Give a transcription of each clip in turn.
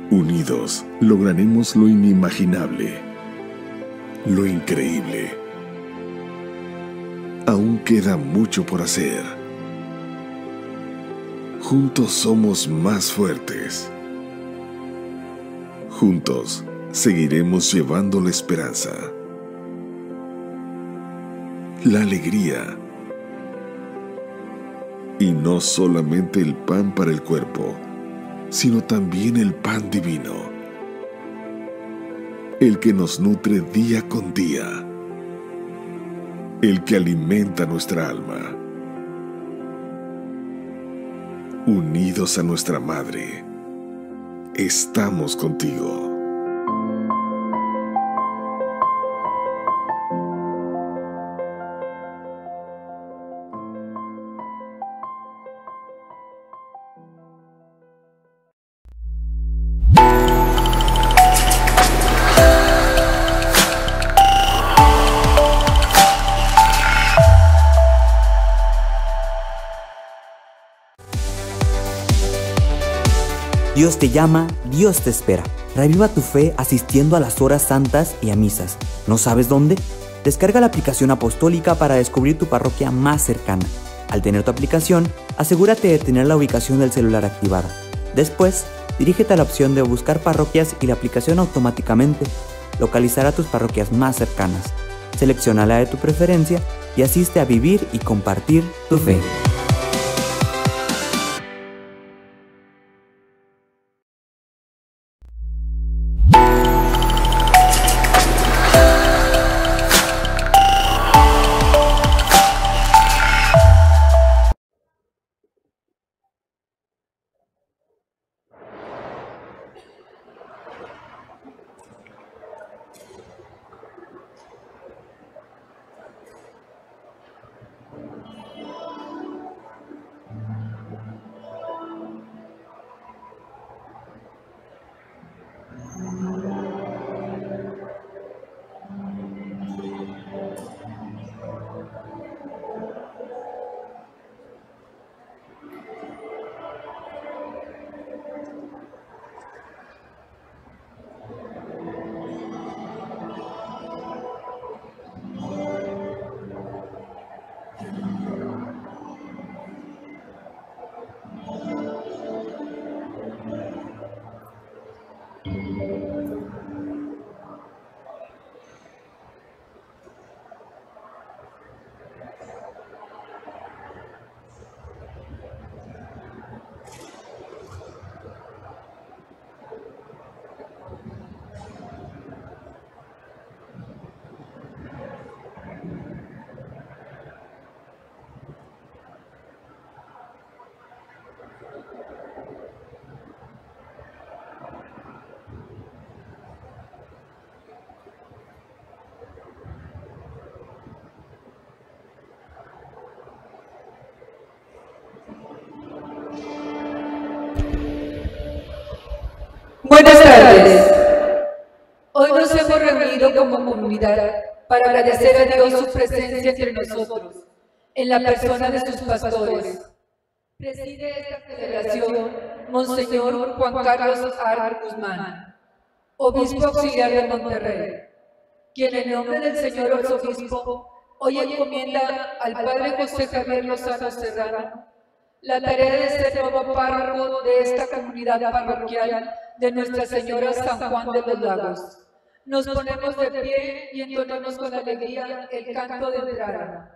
Unidos lograremos lo inimaginable, lo increíble. Aún queda mucho por hacer. Juntos somos más fuertes. Juntos seguiremos llevando la esperanza, la alegría, y no solamente el pan para el cuerpo, sino también el pan divino, el que nos nutre día con día, el que alimenta nuestra alma. Unidos a nuestra Madre, estamos contigo. Dios te llama, Dios te espera. Reviva tu fe asistiendo a las horas santas y a misas. ¿No sabes dónde? Descarga la aplicación apostólica para descubrir tu parroquia más cercana. Al tener tu aplicación, asegúrate de tener la ubicación del celular activada. Después, dirígete a la opción de buscar parroquias y la aplicación automáticamente localizará tus parroquias más cercanas. Selecciona la de tu preferencia y asiste a vivir y compartir tu fe. Buenas tardes. Hoy nos hemos reunido como comunidad para agradecer a Dios su presencia entre nosotros, en la persona de sus pastores. Preside esta celebración Monseñor Juan Carlos Ar Guzmán, obispo auxiliar de Monterrey, quien en nombre del señor arzobispo hoy encomienda al padre José Javier Lozano Serrano la tarea de ser nuevo párroco de esta comunidad parroquial de Nuestra Señora San Juan de los Lagos. Nos ponemos de pie y entonamos con alegría el canto de entrada.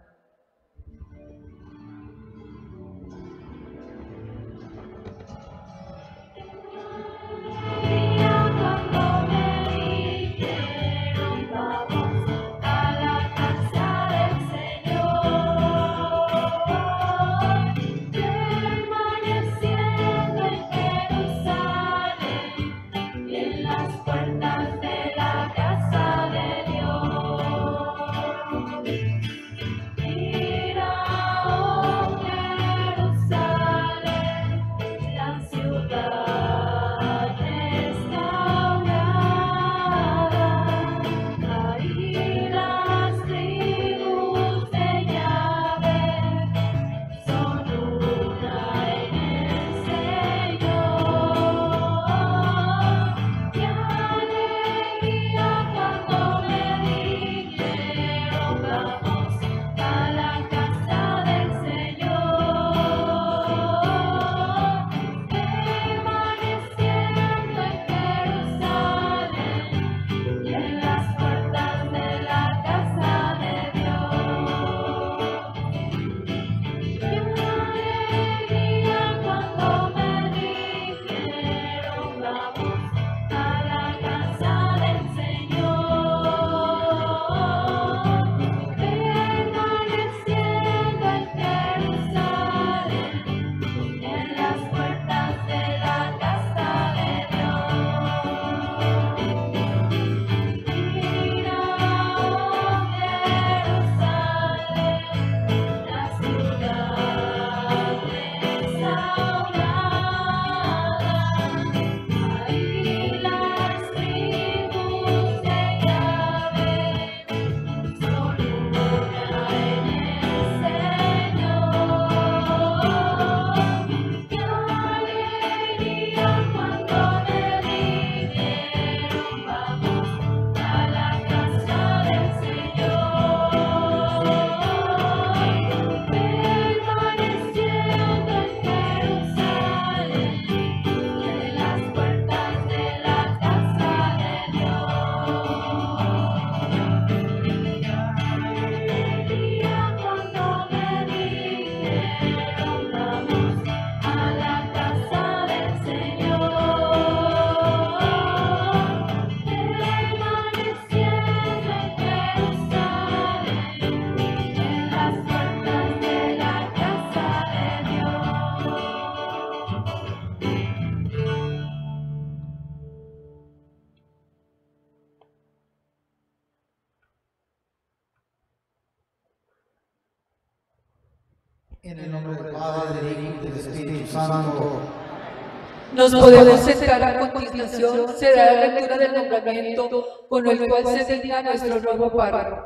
En el nombre del Padre, del Hijo y del Espíritu Santo. Nos podemos sentar a continuación. Se da la lectura del nombramiento con el cual se designa nuestro nuevo párroco.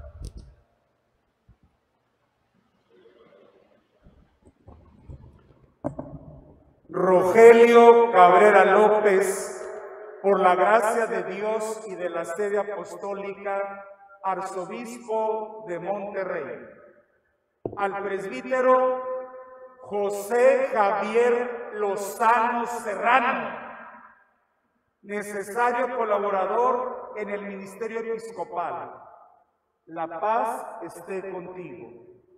Rogelio Cabrera López, por la gracia de Dios y de la sede apostólica, arzobispo de Monterrey. Al presbítero José Javier Lozano Serrano, necesario colaborador en el ministerio episcopal. La paz esté contigo.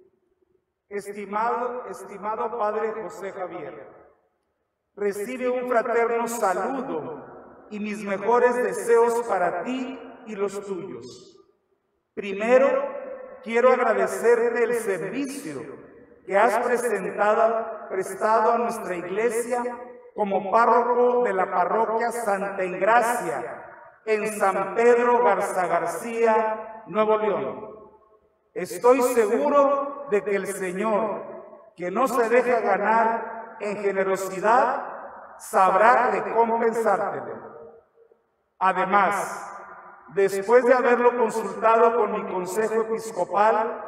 Estimado Padre José Javier, recibe un fraterno saludo y mis mejores deseos para ti y los tuyos. Primero, quiero agradecerte el servicio que has prestado a nuestra iglesia como párroco de la parroquia Santa Engracia en San Pedro Garza García, Nuevo León. Estoy seguro de que el Señor, que no se deja ganar en generosidad, sabrá recompensártelo. Además, después de haberlo consultado con mi consejo episcopal,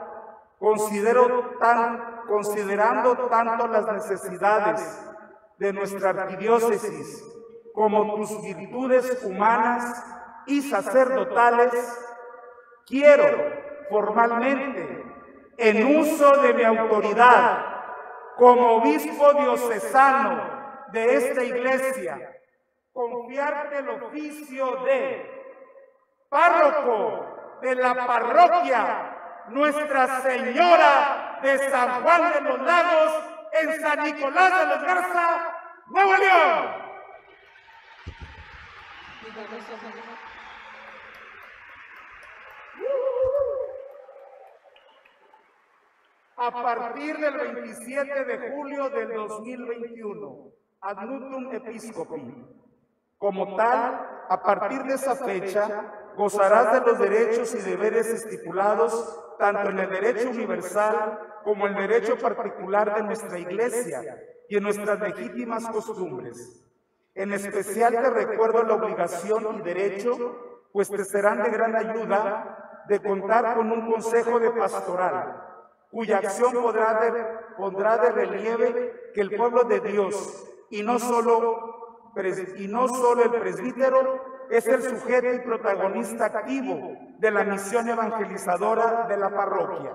considerando tanto las necesidades de nuestra arquidiócesis como tus virtudes humanas y sacerdotales, quiero formalmente, en uso de mi autoridad como obispo diocesano de esta iglesia, confiarte el oficio de párroco de la parroquia Nuestra Señora de San Juan de los Lagos en San Nicolás de los Garza, Nuevo León. A partir del 27 de julio del 2021, ad nutum episcopi. Como tal, a partir de esa fecha, gozarás de los derechos y deberes estipulados tanto en el derecho universal como en el derecho particular de nuestra Iglesia y en nuestras legítimas costumbres. En especial te recuerdo la obligación y derecho, pues te serán de gran ayuda, de contar con un consejo de pastoral, cuya acción pondrá de relieve que el pueblo de Dios, y no solo el presbítero, es el sujeto y protagonista activo de la misión evangelizadora de la parroquia.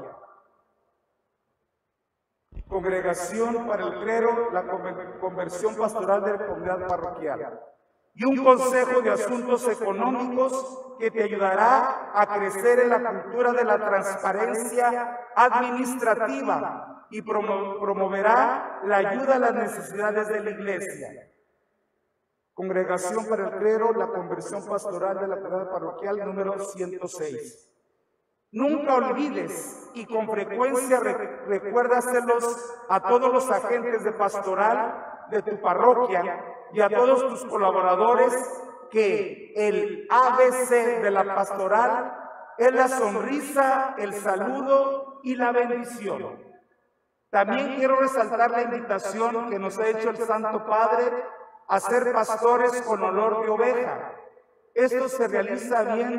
Congregación para el clero, la conversión pastoral de la comunidad parroquial. Y un consejo de asuntos económicos que te ayudará a crecer en la cultura de la transparencia administrativa y promoverá la ayuda a las necesidades de la iglesia. Congregación para el clero, la conversión pastoral de la comunidad parroquial número 106. Nunca olvides y con frecuencia recuérdaselos a todos los agentes de pastoral de tu parroquia y a todos tus colaboradores que el ABC de la pastoral es la sonrisa, el saludo y la bendición. También quiero resaltar la invitación que nos ha hecho el Santo Padre a ser pastores con olor de oveja. Esto se realiza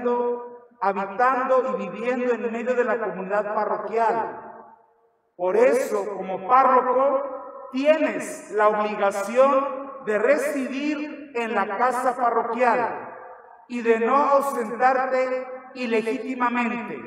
habitando y viviendo en medio de la comunidad parroquial. Por eso, como párroco, tienes la obligación de residir en la casa parroquial y de no ausentarte ilegítimamente.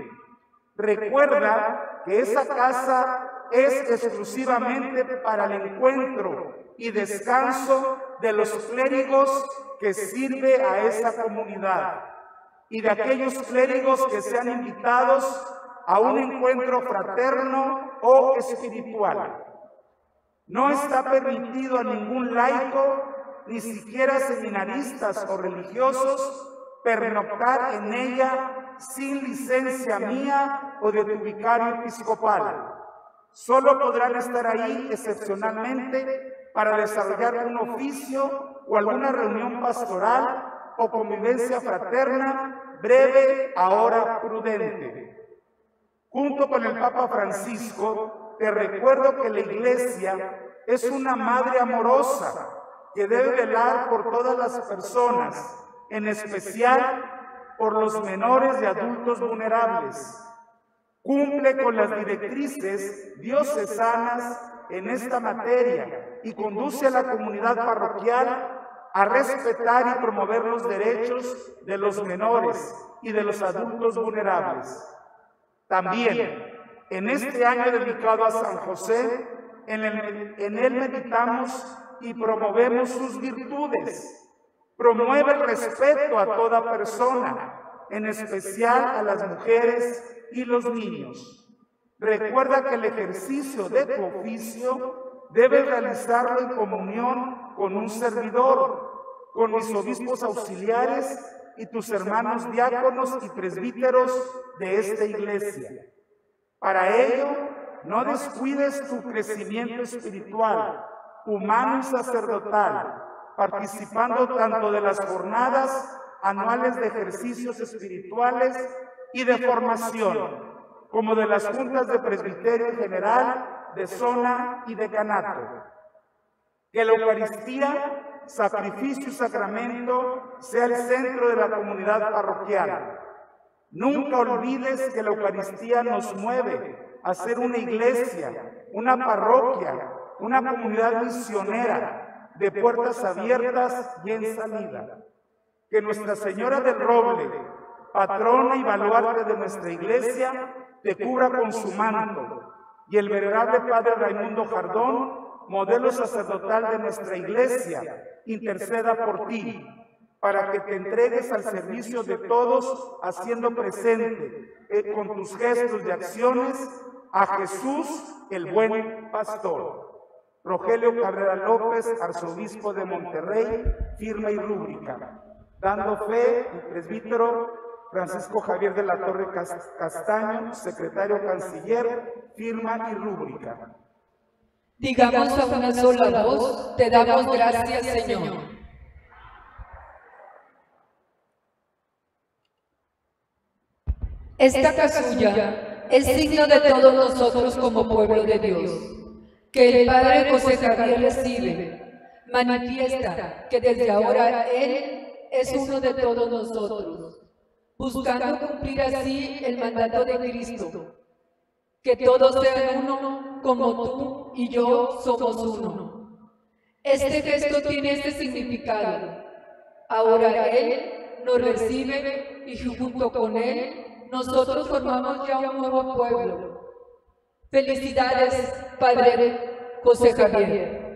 Recuerda que esa casa es exclusivamente para el encuentro y descanso de los clérigos que sirve a esa comunidad y de aquellos clérigos que sean invitados a un encuentro fraterno o espiritual. No está permitido a ningún laico, ni siquiera seminaristas o religiosos, pernoctar en ella sin licencia mía o de tu vicario episcopal. Solo podrán estar ahí excepcionalmente para desarrollar un oficio o alguna reunión pastoral o convivencia fraterna breve, ahora prudente. Junto con el Papa Francisco, te recuerdo que la Iglesia es una madre amorosa que debe velar por todas las personas, en especial por los menores y adultos vulnerables. Cumple con las directrices diocesanas en esta materia y conduce a la comunidad parroquial a respetar y promover los derechos de los menores y de los adultos vulnerables. También, en este año dedicado a San José, en él meditamos y promovemos sus virtudes. Promueve el respeto a toda persona, en especial a las mujeres y los niños. Recuerda que el ejercicio de tu oficio debes realizarlo en comunión con un servidor, con mis obispos auxiliares y tus hermanos diáconos y presbíteros de esta iglesia. Para ello, no descuides tu crecimiento espiritual, humano y sacerdotal, participando tanto de las jornadas anuales de ejercicios espirituales y de formación, como de las juntas de presbiterio general, de zona y decanato. Que la Eucaristía, sacrificio y sacramento, sea el centro de la comunidad parroquial. Nunca olvides que la Eucaristía nos mueve a ser una iglesia, una parroquia, una comunidad misionera, de puertas abiertas y en salida. Que Nuestra Señora del Roble, patrona y baluarte de nuestra iglesia, te cubra con su manto, y el venerable Padre Raimundo Jardón, modelo sacerdotal de nuestra iglesia, interceda por ti, para que te entregues al servicio de todos, haciendo presente con tus gestos y acciones a Jesús, el buen pastor. Rogelio Cabrera López, arzobispo de Monterrey, firma y rúbrica. Dando fe, el presbítero Francisco Javier de la Torre Castaño, secretario canciller, firma y rúbrica. Digamos a una sola voz, te damos gracias, Señor. Esta casulla es signo de todos nosotros como pueblo de Dios, que el Padre José Javier recibe, manifiesta que desde ahora Él es uno de todos nosotros, buscando cumplir así el mandato de Cristo, que todos sean uno como tú y yo somos uno. Este gesto tiene este significado. Ahora Él nos recibe y junto con Él nosotros formamos ya un nuevo pueblo. Felicidades, Padre José Javier.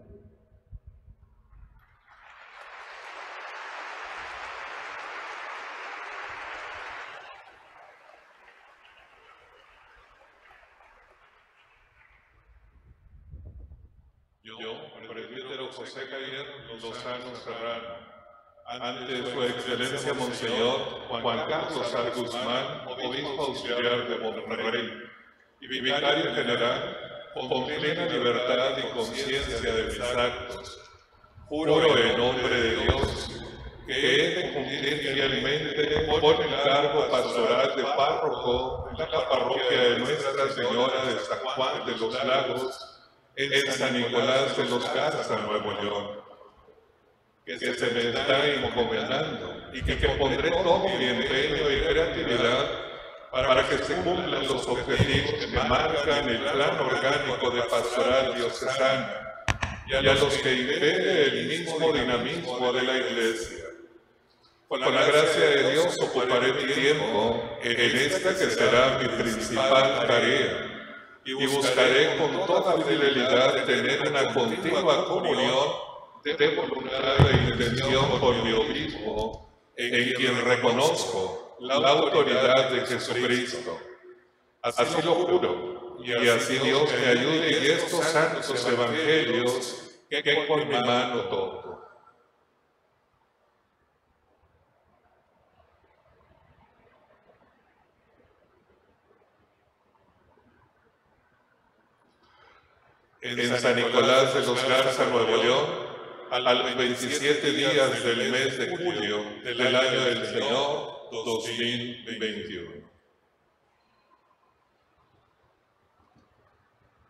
Yo, presbítero José Javier Lozano Serrano, ante su excelencia Monseñor Juan Carlos Ar Guzmán, obispo auxiliar de Monterrey y vicario general, con plena libertad y conciencia de mis actos, juro en nombre de Dios que he de cumplir fielmente por el cargo pastoral de párroco en la parroquia de Nuestra Señora de San Juan de los Lagos, en San Nicolás de los Garza, Nuevo León, que se me está encomendando y que pondré todo mi empeño y creatividad para que se cumplan los objetivos que marcan el plan orgánico de pastoral diocesana y a los que impere el mismo dinamismo de la Iglesia. Con la gracia de Dios ocuparé mi tiempo en esta que será mi principal tarea y buscaré con toda fidelidad tener una continua comunión de voluntad e intención con mi obispo, en quien reconozco la autoridad de Jesucristo. Así lo juro, y así Dios me ayude y estos santos evangelios que con mi mano toco. En San Nicolás de los Garza, Nuevo León, a los 27 días del mes de julio del año del Señor 2021.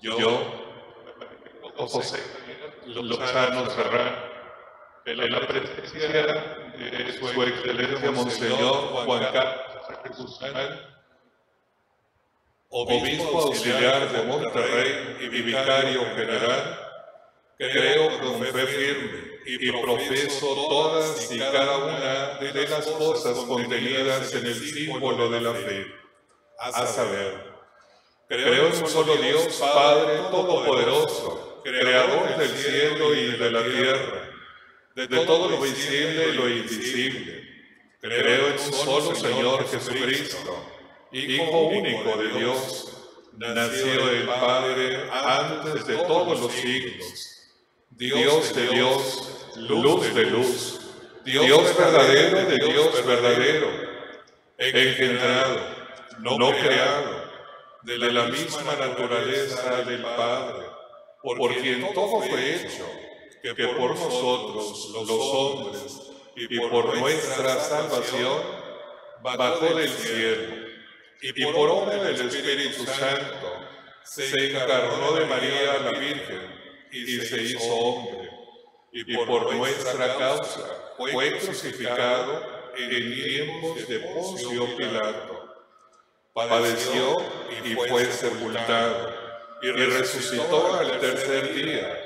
José Lozano Serrano, en la presencia de Su Excelencia Monseñor Juan Carlos Guzmán, Obispo Auxiliar de Monterrey y Vicario General, creo con fe firme y profeso todas y cada una de las cosas contenidas en el símbolo de la fe, a saber, creo en un solo Dios, Padre Todopoderoso, Creador del cielo y de la tierra, de todo lo visible y lo invisible. Creo en un solo Señor Jesucristo, Hijo único de Dios, nacido del Padre antes de todos los siglos, Dios de Dios, luz de luz, Dios verdadero de Dios verdadero, engendrado, no creado, de la misma naturaleza del Padre, por quien todo fue hecho, que por nosotros, los hombres, y por nuestra salvación, bajó del cielo, y por obra del Espíritu Santo, se encarnó de María la Virgen, y se hizo hombre, y por nuestra causa fue crucificado en tiempos de Poncio Pilato. Padeció y fue sepultado, y resucitó al tercer día,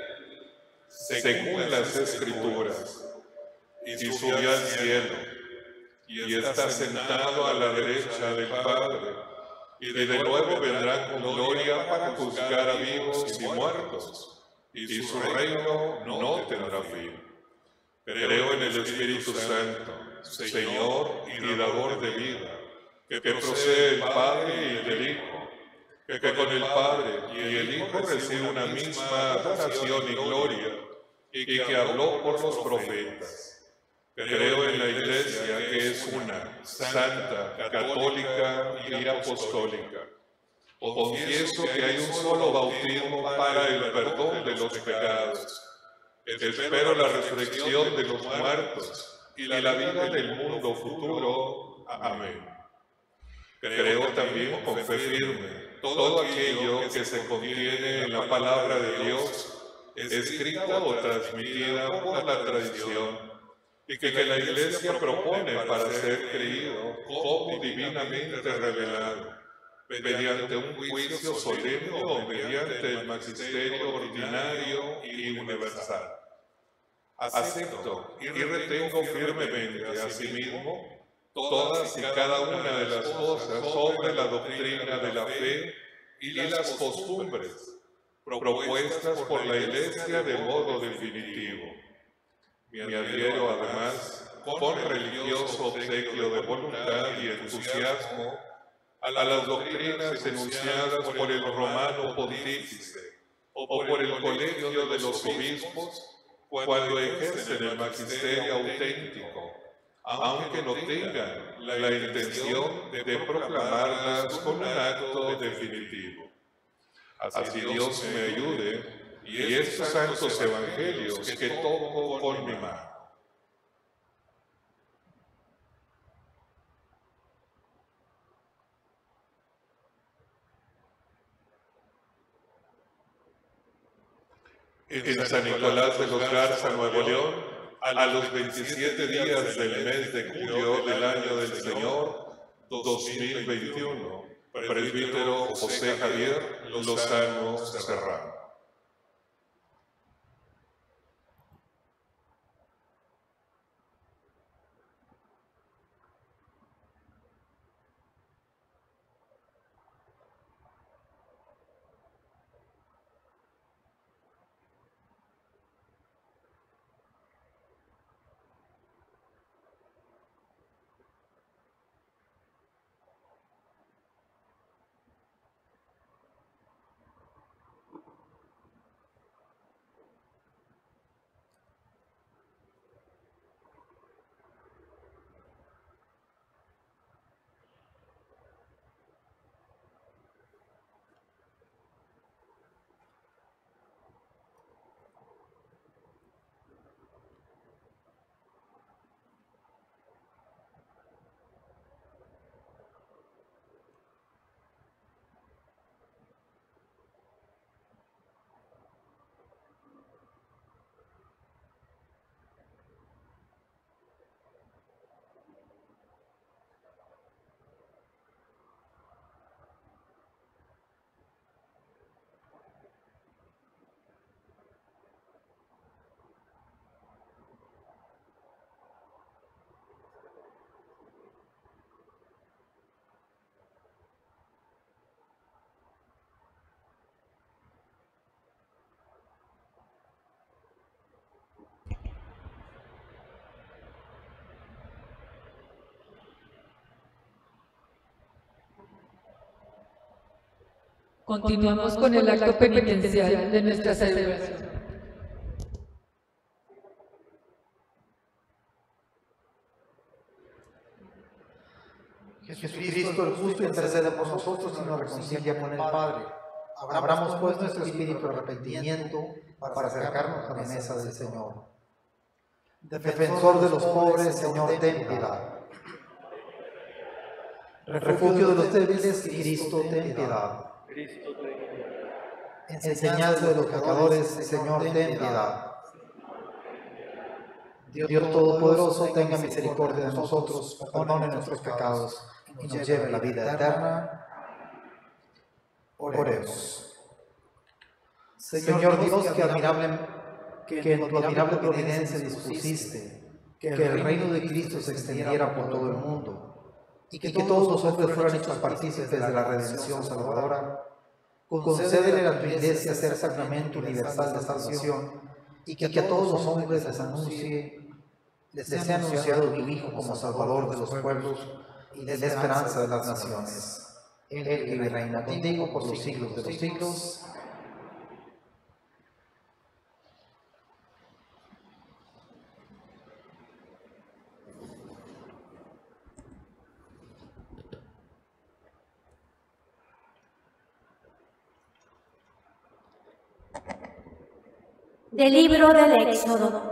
según las Escrituras, y subió al cielo, y está sentado a la derecha del Padre, y de nuevo vendrá con gloria para juzgar a vivos y muertos, y su reino no tendrá fin. Creo en el Espíritu Santo, Señor y dador de vida, que procede del Padre y del Hijo, que con el Padre y el Hijo recibe una misma adoración y gloria, y que habló por los profetas. Creo en la Iglesia, que es una, santa, católica y apostólica. Confieso que hay un solo bautismo para el perdón de los pecados. Espero la resurrección de los muertos y la vida del mundo futuro. Amén. Creo también con fe firme todo aquello que se contiene en la palabra de Dios, escrita o transmitida por la tradición, y que la Iglesia propone para ser creído como divinamente revelado, mediante un juicio solemne o mediante el magisterio ordinario y universal. Acepto y retengo firmemente asimismo todas y cada una de las cosas sobre la doctrina de la fe y las costumbres propuestas por la Iglesia de modo definitivo. Me adhiero además con religioso obsequio de voluntad y entusiasmo a las doctrinas enunciadas por el romano pontífice o por el colegio de los obispos cuando ejercen el magisterio auténtico, aunque no tengan la intención de proclamarlas con un acto definitivo. Así Dios me ayude y estos santos evangelios que toco con mi mano. En San Nicolás de los Garza, Nuevo León, a los 27 días del mes de julio del año del Señor 2021, presbítero José Javier Lozano Serrano. Continuamos con el acto penitencial de nuestra celebración. Jesucristo el justo intercede por nosotros y nos reconcilia con el Padre. Abramos pues nuestro espíritu de arrepentimiento para acercarnos a la mesa del Señor. Defensor de los pobres, Señor, ten piedad. Refugio de los débiles, Cristo, ten piedad. Enseñanza de los pecadores, Señor, ten piedad. Dios Todopoderoso, tenga misericordia de nosotros, perdone nuestros pecados y nos lleve a la vida eterna. Oremos. Señor Dios, que en tu admirable providencia dispusiste que el reino de Cristo se extendiera por todo el mundo y que todos los hombres fueran hechos partícipes de la redención salvadora, concédele a tu Iglesia ser sacramento universal de salvación y que a todos los hombres les sea anunciado tu Hijo como Salvador de los pueblos y de la esperanza de las naciones. Él vive y reina contigo por los siglos de los siglos. Del libro del Éxodo.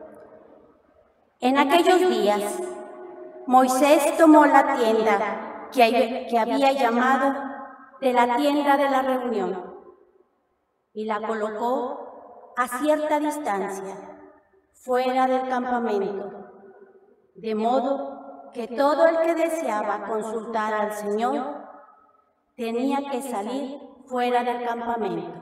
En aquellos días, Moisés tomó la tienda que había llamado de la tienda de la reunión y la colocó a cierta distancia, fuera del campamento, de modo que todo el que deseaba consultar al Señor tenía que salir fuera del campamento.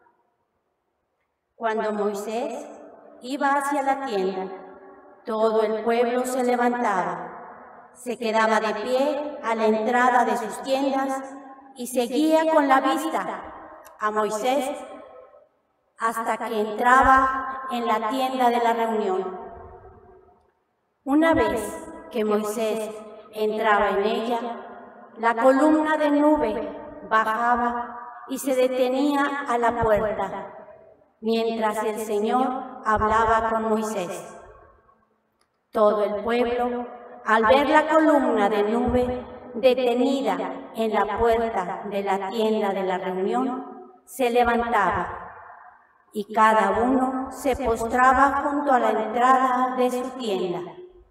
Cuando Moisés iba hacia la tienda, todo el pueblo se levantaba, se quedaba de pie a la entrada de sus tiendas y seguía con la vista a Moisés hasta que entraba en la tienda de la reunión. Una vez que Moisés entraba en ella, la columna de nube bajaba y se detenía a la puerta, mientras el Señor hablaba con Moisés. Todo el pueblo, al ver la columna de nube detenida en la puerta de la tienda de la reunión, se levantaba y cada uno se postraba junto a la entrada de su tienda.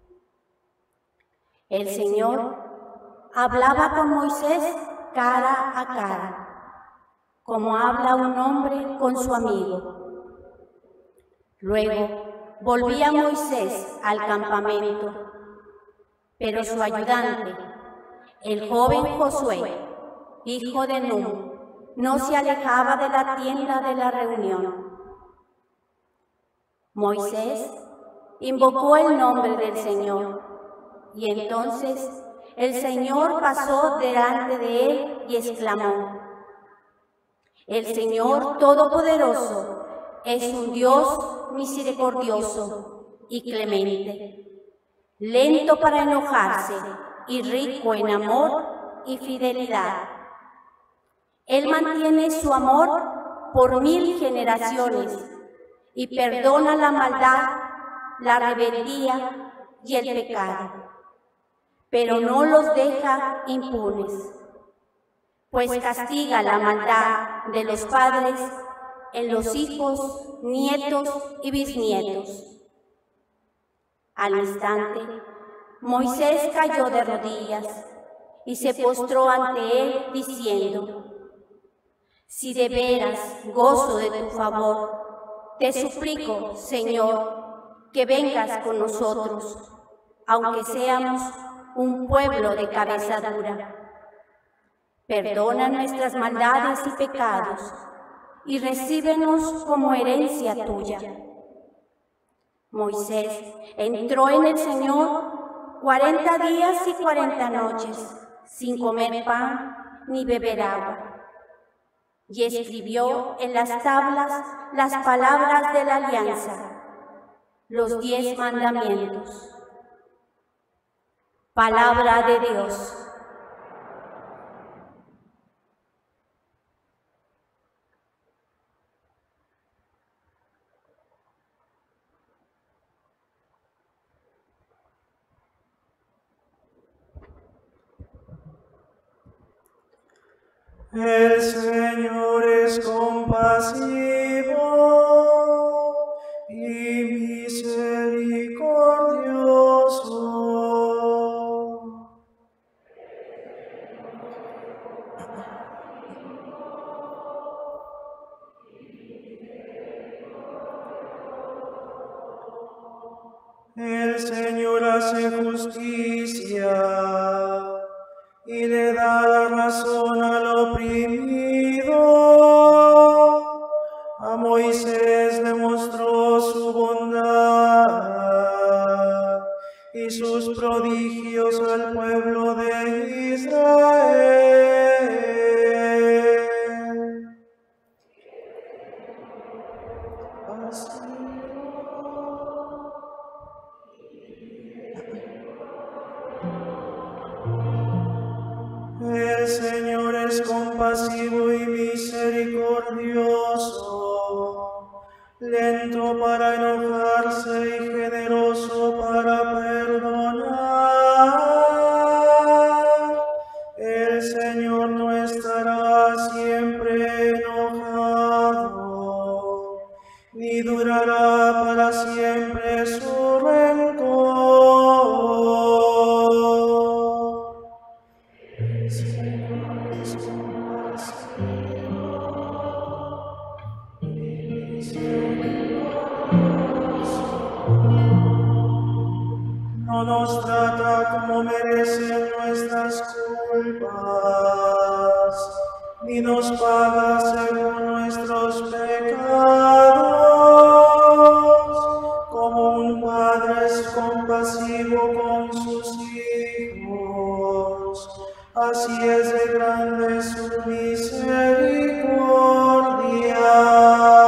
El Señor hablaba con Moisés cara a cara, como habla un hombre con su amigo. Luego volvía Moisés al campamento, pero su ayudante, el joven Josué, hijo de Nun, no se alejaba de la tienda de la reunión. Moisés invocó el nombre del Señor, y entonces el Señor pasó delante de él y exclamó: El Señor Todopoderoso es un Dios misericordioso y clemente, lento para enojarse y rico en amor y fidelidad. Él mantiene su amor por 1000 generaciones y perdona la maldad, la rebeldía y el pecado, pero no los deja impunes, pues castiga la maldad de los padres en los hijos, nietos y bisnietos. Al instante, Moisés cayó de rodillas y se postró ante él diciendo: Si de veras gozo de tu favor, te suplico, Señor, que vengas con nosotros, aunque seamos un pueblo de cabeza dura. Perdona nuestras maldades y pecados, y recíbenos como herencia tuya. Moisés entró en el Señor 40 días y 40 noches, sin comer pan ni beber agua. Y escribió en las tablas las palabras de la alianza, los 10 mandamientos. Palabra de Dios. El Señor es compasivo y misericordioso. El Señor hace justicia y le da la razón al oprimido. A Moisés le mostró su bondad y sus prodigios al pueblo de Israel. El Señor es compasivo y misericordioso, lento para enojarse y generoso para perdonar. El Señor no estará siempre enojado, ni durará para siempre su rencor. No nos trata como merecen nuestras culpas, ni nos paga según nuestros pecados. Como un padre es compasivo con sus hijos, así es de grande su misericordia.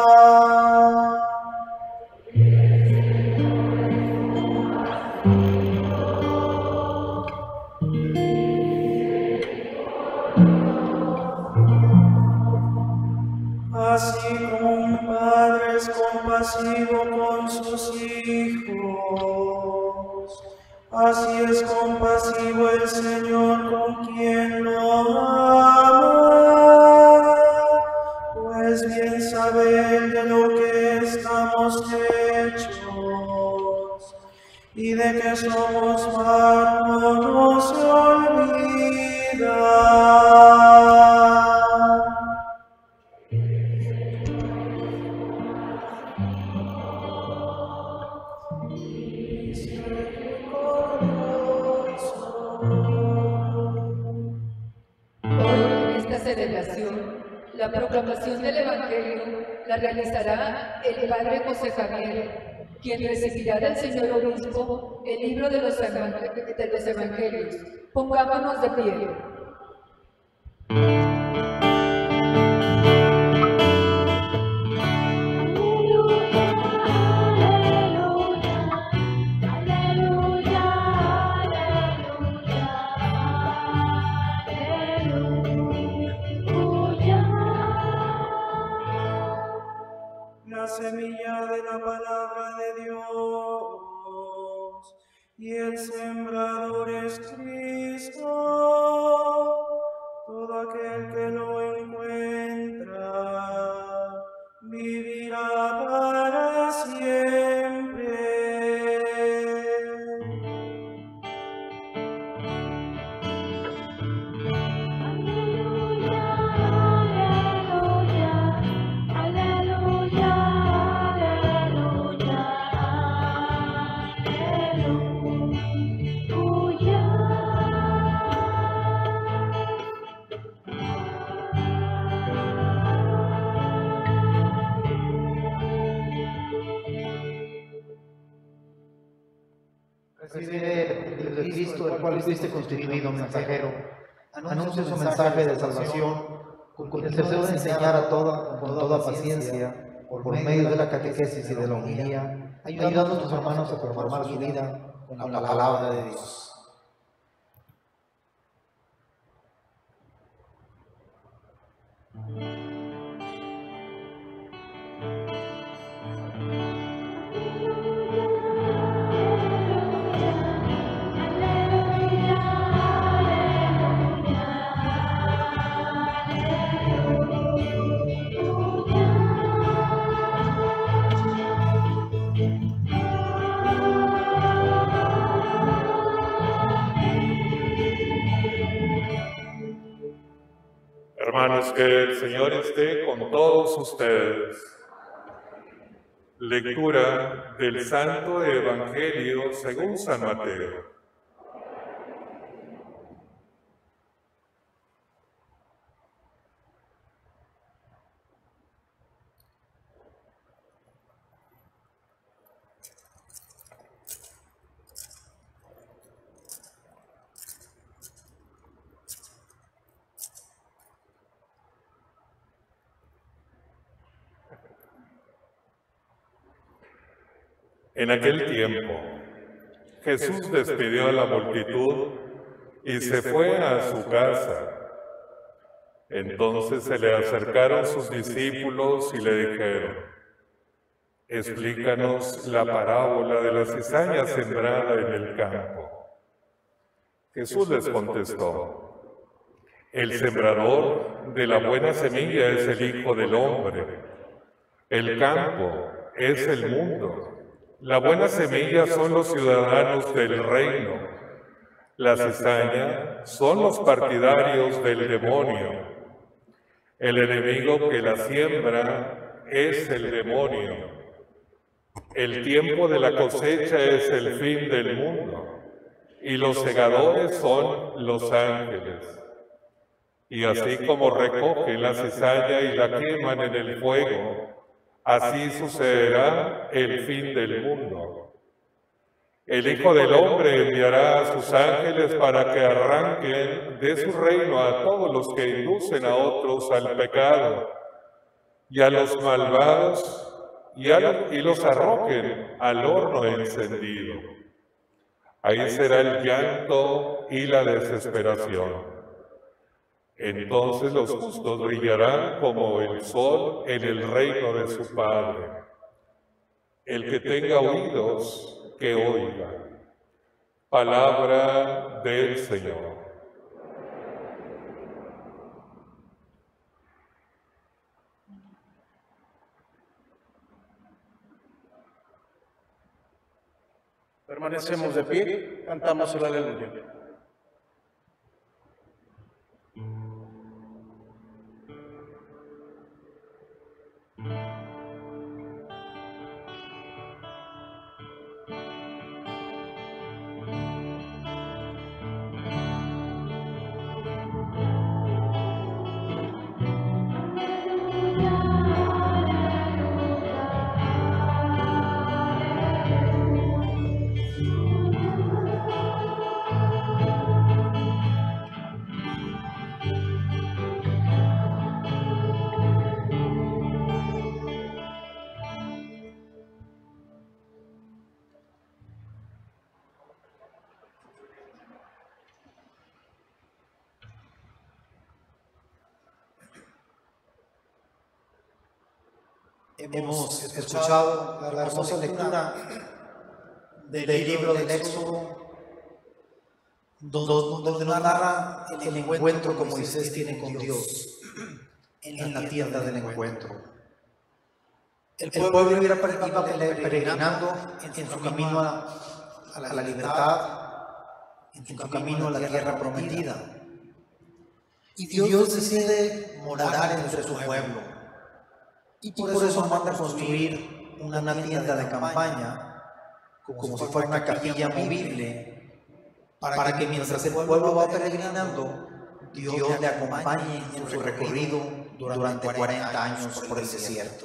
Así como un padre es compasivo con sus hijos, así es compasivo el Señor con quien lo ama, pues bien sabe Él de lo que estamos hechos, y de que somos barro no se olvida. Celebración, la proclamación del Evangelio la realizará el Padre José Javier, quien recibirá del señor obispo el libro de los Evangelios. Pongámonos de pie. La semilla de la palabra de Dios y el sembrador es Cristo. Todo aquel que lo encuentra vivirá para siempre. Recibe el de Cristo, el cual fuiste constituido mensajero. Anuncia su mensaje de salvación, con el deseo de enseñar con toda paciencia, por medio de la catequesis y de la homilía, ayudando a tus hermanos a conformar su vida con la palabra de Dios. Hermanos, que el Señor esté con todos ustedes. Lectura del Santo Evangelio según San Mateo. En aquel tiempo, Jesús despidió a la multitud y se fue a su casa. Entonces se le acercaron sus discípulos y le dijeron: explícanos la parábola de la cizaña sembrada en el campo. Jesús les contestó: el sembrador de la buena semilla es el Hijo del Hombre. El campo es el mundo. La buena semilla son los ciudadanos del reino. La cizaña son los partidarios del demonio. El enemigo que la siembra es el demonio. El tiempo de la cosecha es el fin del mundo, y los segadores son los ángeles. Y así como recogen la cizaña y la queman en el fuego, así sucederá el fin del mundo. El Hijo del Hombre enviará a sus ángeles para que arranquen de su reino a todos los que inducen a otros al pecado, y a los malvados, y los arrojen al horno encendido. Ahí será el llanto y la desesperación. Entonces los justos brillarán como el sol en el reino de su Padre. El que tenga oídos, que oiga. Palabra del Señor. Permanecemos de pie, cantamos el aleluya. Hemos escuchado la hermosa lectura del libro del Éxodo, donde nos narra el encuentro que Moisés tiene con Dios en la tienda del encuentro. El pueblo iba peregrinando en su camino a la libertad, en su camino a la tierra prometida. Y Dios decide morar entre su pueblo. Y por eso manda construir una tienda de campaña, como si fuera una capilla movible, para que mientras el pueblo va peregrinando, Dios le acompañe en su recorrido durante 40 años por el desierto.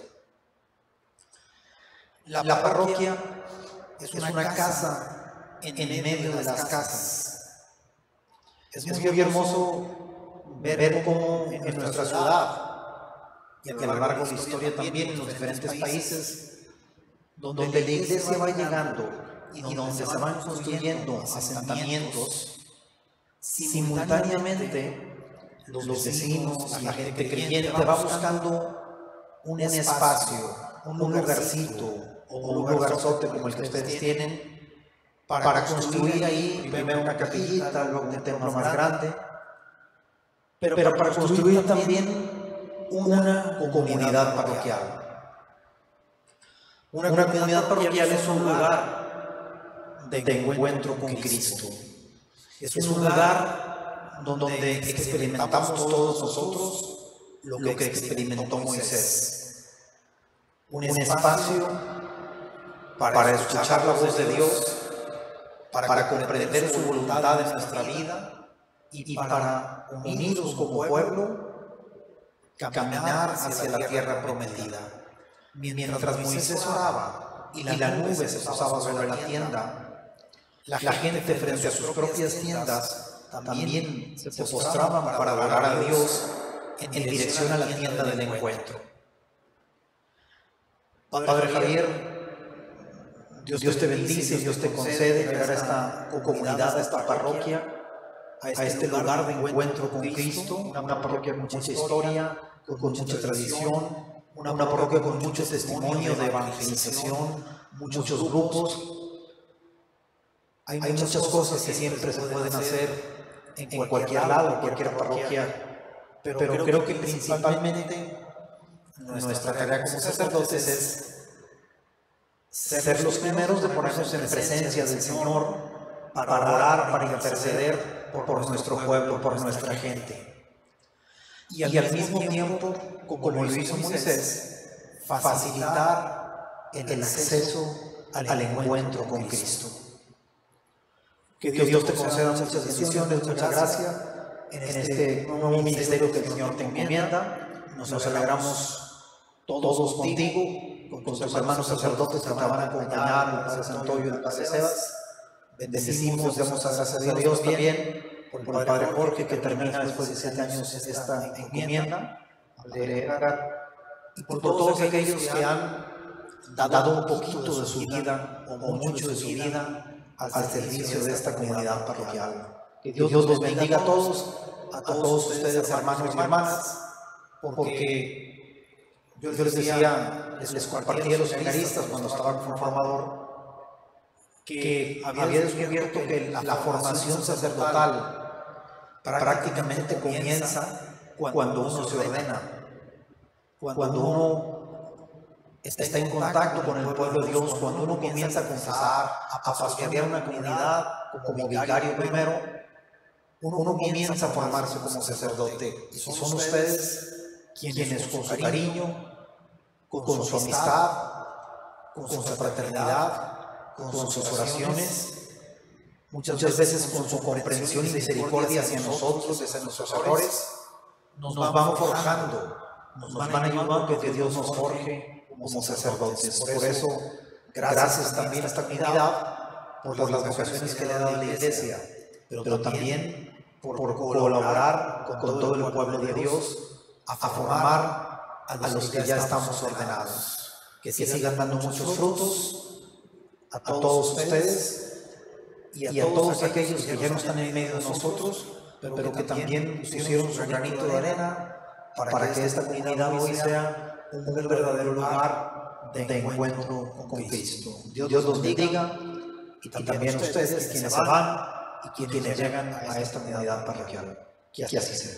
La parroquia es una casa en medio de las casas. Es muy hermoso ver cómo en nuestra ciudad, y a lo largo de la historia también en los diferentes países, donde la iglesia va llegando y donde se van construyendo asentamientos, simultáneamente los vecinos, la gente creyente va buscando un espacio, un lugarcito o un lugarzote como el que ustedes tienen, para construir ahí primero una capillita, luego un templo más grande, pero para construir también una comunidad parroquial. Una comunidad parroquial es un lugar de encuentro con Cristo. Es un lugar donde experimentamos todos nosotros lo que experimentó Moisés. Un espacio para escuchar la voz de Dios, para comprender su voluntad en nuestra vida y para, unidos como pueblo, caminar hacia la tierra prometida. Mientras Moisés oraba y la nube se posaba sobre la tienda, la gente frente a sus propias tiendas también se postraban para adorar a Dios en dirección a la tienda del encuentro. Padre Javier, Dios te bendice, Dios te concede llegar a esta comunidad, a esta parroquia, a este lugar de encuentro con Cristo, una parroquia con mucha historia, con mucha tradición, una parroquia con mucho testimonio de evangelización, muchos grupos. Hay muchas cosas que siempre se pueden hacer en cualquier lado, en cualquier parroquia, pero creo que principalmente nuestra tarea como sacerdotes es ser los primeros de ponernos en presencia del Señor para orar, para interceder por nuestro pueblo, por nuestra gente. Y al mismo tiempo, como lo hizo Moisés, facilitar el acceso al encuentro con Cristo. Que Dios te conceda muchas bendiciones, muchas gracias en este nuevo ministerio que el Señor te encomienda. Nos alegramos todos contigo, con tus hermanos sacerdotes que te van a acompañar, el Padre Santoyo y el Padre Sebas. Bendecimos, damos gracias a Dios también por el Padre Jorge, que termina después de 7 años esta encomienda, y por todos aquellos que han dado un poquito de su vida, o mucho de su vida, al servicio de esta comunidad parroquial. Que Dios los bendiga a todos ustedes, hermanos y hermanas, porque yo les decía, les compartí a los seminaristas cuando estaba como formador, que había descubierto que la formación sacerdotal prácticamente comienza cuando uno se ordena, cuando uno está en contacto con el pueblo de Dios, cuando uno comienza a confesar, a pastorear una comunidad como vicario primero, uno comienza a formarse como sacerdote. Y son ustedes quienes con su cariño, con su amistad, con su fraternidad, con sus oraciones, muchas veces con su comprensión y misericordia hacia nosotros, hacia nuestros errores, nos van forjando, nos van ayudando a que Dios nos forje como sacerdotes. Por eso, gracias también a esta comunidad por las vocaciones que le ha dado la Iglesia, pero también por colaborar con todo el pueblo de Dios a formar a los que ya estamos ordenados. Que sigan dando muchos frutos a todos ustedes y a todos aquellos que ya no están en medio de nosotros, pero que también pusieron su granito de arena para que esta comunidad hoy sea un verdadero lugar de encuentro con Cristo. Dios los bendiga, y también a ustedes, quienes se van y quienes llegan a esta comunidad parroquial. Que así sea.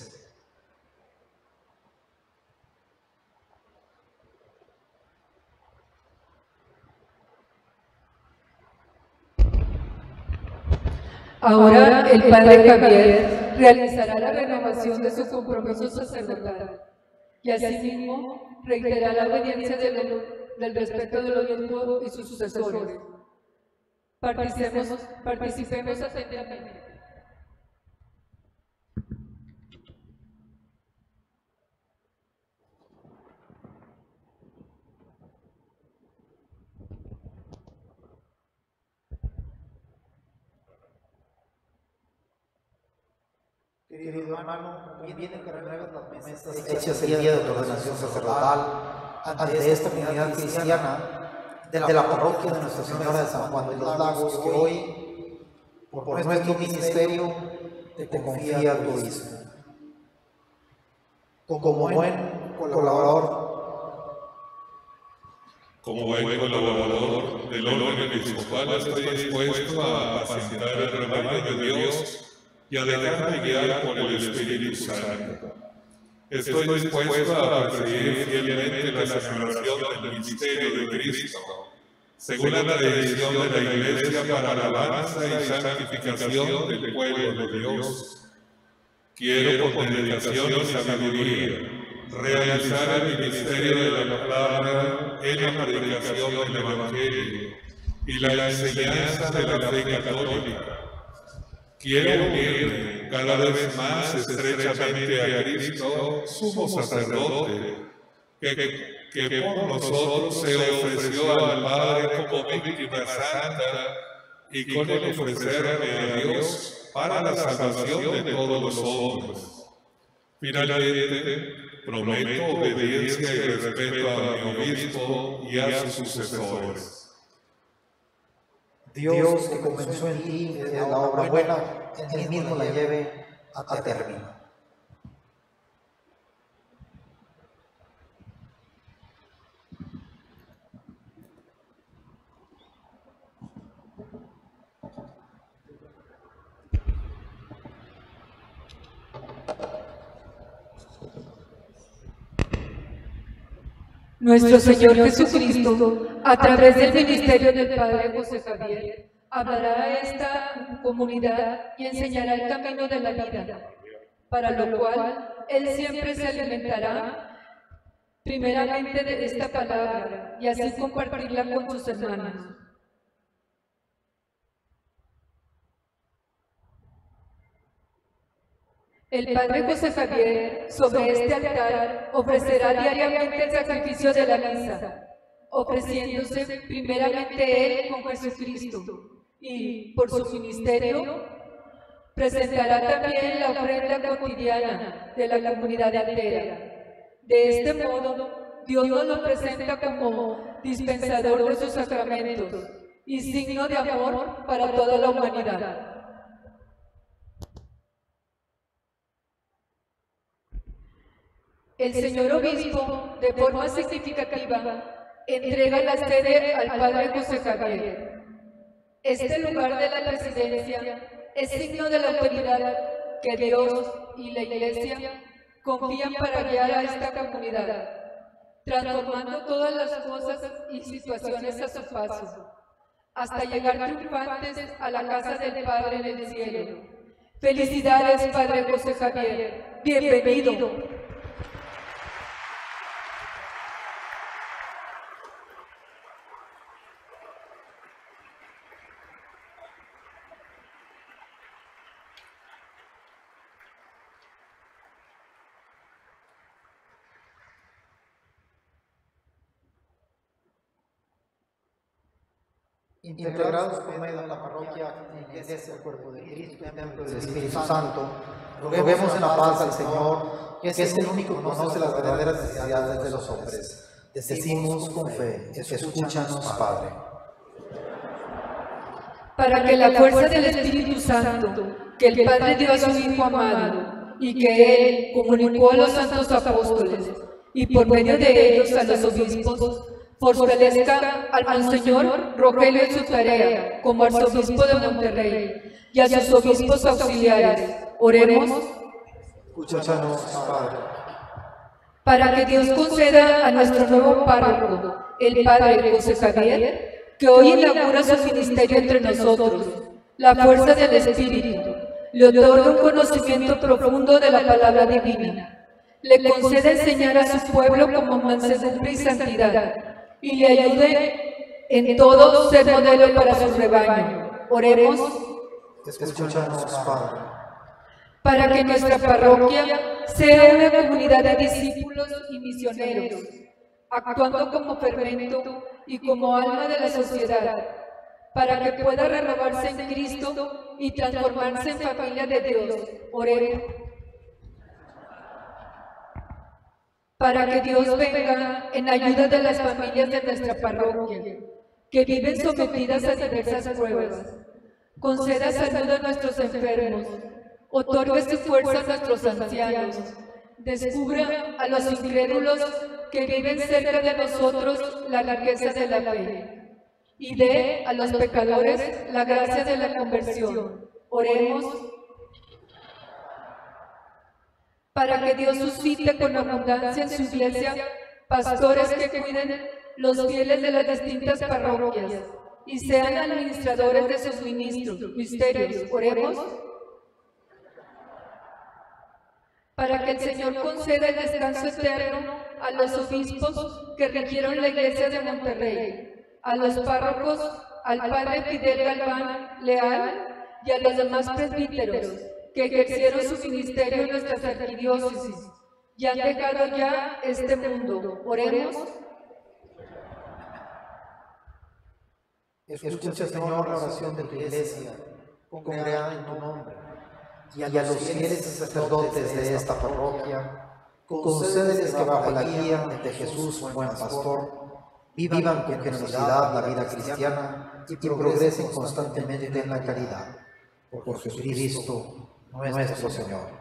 Ahora el Padre Javier realizará la renovación de su compromiso sacerdotal y asimismo reiterará la obediencia del respeto del obispo y sus sucesores. Participemos atentamente. Querido hermano, viene que renuevas las promesas hechas el día de tu ordenación sacerdotal ante esta comunidad cristiana de la parroquia de Nuestra Señora de San Juan de los Lagos, que hoy, por nuestro ministerio, te confía tu obispo. Como buen colaborador del orden episcopal, estoy dispuesto a apacentar el rebaño de Dios y a dejarme guiar por el Espíritu Santo. Estoy dispuesto a perseguir fielmente la celebración del misterio de Cristo, según la tradición de la Iglesia, para la alabanza y santificación del pueblo de Dios. Quiero con dedicación y sabiduría realizar el ministerio de la palabra en la predicación del Evangelio y la enseñanza de la fe católica. Quiero unirme cada vez más estrechamente a Cristo, sumo sacerdote, que por nosotros se ofreció al Padre como víctima santa y con el ofrecerme a Dios para la salvación de todos los hombres. Finalmente, prometo obediencia y respeto a mi obispo y a sus sucesores. Dios, que comenzó en ti la obra buena, Él mismo la lleve a término. Nuestro Señor Jesucristo, a través del ministerio del Padre José Javier, hablará a esta comunidad y enseñará el camino de la vida, para lo cual Él siempre se alimentará primeramente de esta palabra y así compartirla con sus hermanos. El Padre José Javier, sobre este altar, ofrecerá diariamente el sacrificio de la misa, ofreciéndose primeramente Él con Jesucristo, y, por su ministerio, presentará también la ofrenda cotidiana de la comunidad entera. De este modo, Dios nos lo presenta como dispensador de sus sacramentos y signo de amor para toda la humanidad. El señor obispo, de forma significativa, entrega la sede al Padre José Javier. Este lugar de la presidencia es signo de la autoridad que Dios y la Iglesia confían para guiar a esta comunidad, transformando todas las cosas y situaciones a su paso, hasta llegar triunfantes a la casa del Padre en el cielo. Felicidades, Padre José Javier. Bienvenido. Integrados por medio de la parroquia en este cuerpo de Cristo, templo del Espíritu Santo, roguemos en la paz al Señor, que es el único que conoce las verdaderas necesidades de los hombres. Decimos con fe, escúchanos, Padre. Para que la fuerza del Espíritu Santo, que el Padre dio a su Hijo amado, y que Él comunicó a los santos apóstoles, y por medio de ellos a los obispos, fortalezca al Monseñor Rogelio en su tarea como arzobispo de Monterrey y a sus obispos auxiliares. Oremos. Escúchanos, Padre. Para que Dios conceda a nuestro nuevo párroco, el Padre José Javier, que hoy inaugura su ministerio entre nosotros, la fuerza del Espíritu, le otorga un conocimiento profundo de la palabra divina, le conceda enseñar a su pueblo como mansedumbre y santidad, y le ayude en todo ser modelo para su rebaño. Oremos. Escúchanos, Padre. Para que nuestra parroquia sea una comunidad de discípulos y misioneros, actuando como fermento y como alma de la sociedad, para que pueda renovarse en Cristo y transformarse en familia de Dios. Oremos. Para que Dios venga en ayuda de las familias de nuestra parroquia, que viven sometidas a diversas pruebas. Conceda salud a nuestros enfermos, otorgue su fuerza a nuestros ancianos, descubra a los incrédulos que viven cerca de nosotros la riqueza de la fe, y dé a los pecadores la gracia de la conversión. Oremos. Para que Dios suscite con abundancia en su iglesia pastores que cuiden los fieles de las distintas parroquias y sean administradores de sus misterios. Oremos. para que el Señor conceda el descanso eterno a los obispos que rigieron la Iglesia de Monterrey, a los párrocos, al Padre Fidel Galván Leal y a los demás presbíteros que ejercieron su ministerio en nuestras arquidiócesis y han dejado ya este mundo. Oremos. Escucha, Señor, la oración de tu Iglesia, congregada en tu nombre, y a los fieles sacerdotes de esta parroquia, concédeles que bajo la guía de Jesús, buen pastor, vivan con generosidad la vida cristiana y progresen constantemente en la caridad. Por Jesucristo nuestro Señor.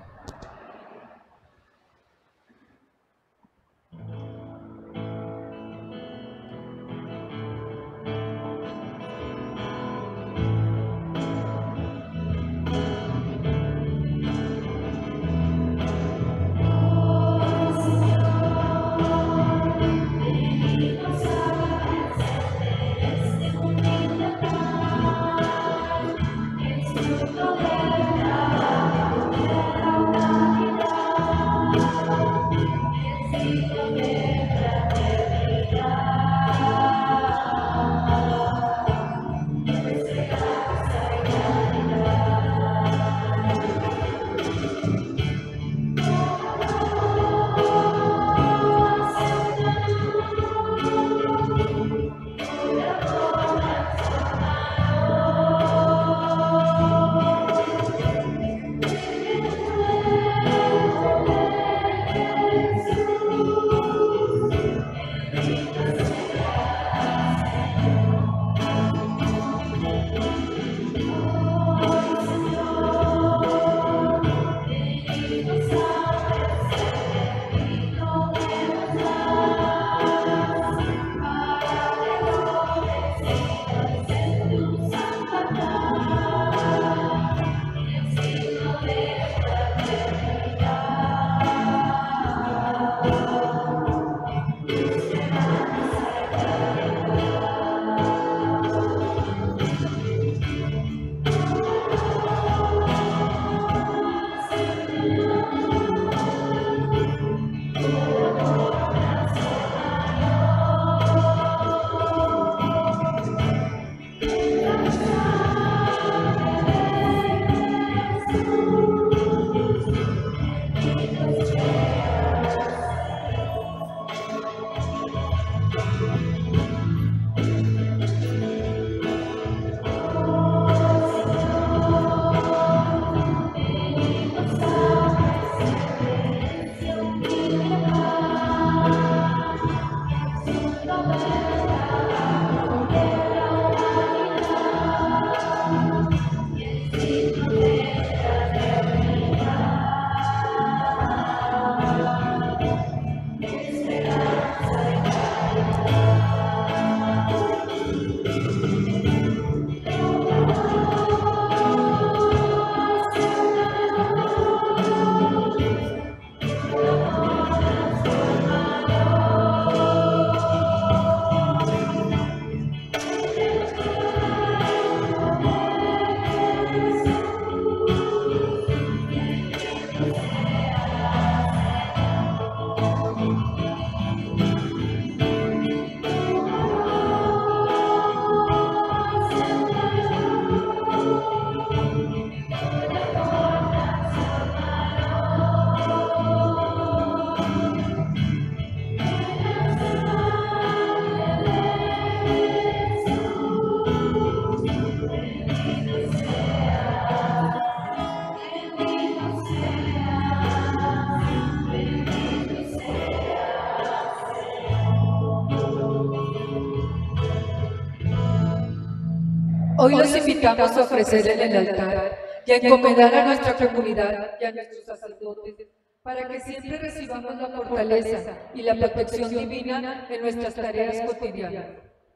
Hoy los invitamos a ofrecer en el altar y a encomendar a nuestra comunidad y a nuestros sacerdotes para que siempre recibamos la fortaleza y la protección divina en nuestras tareas cotidianas.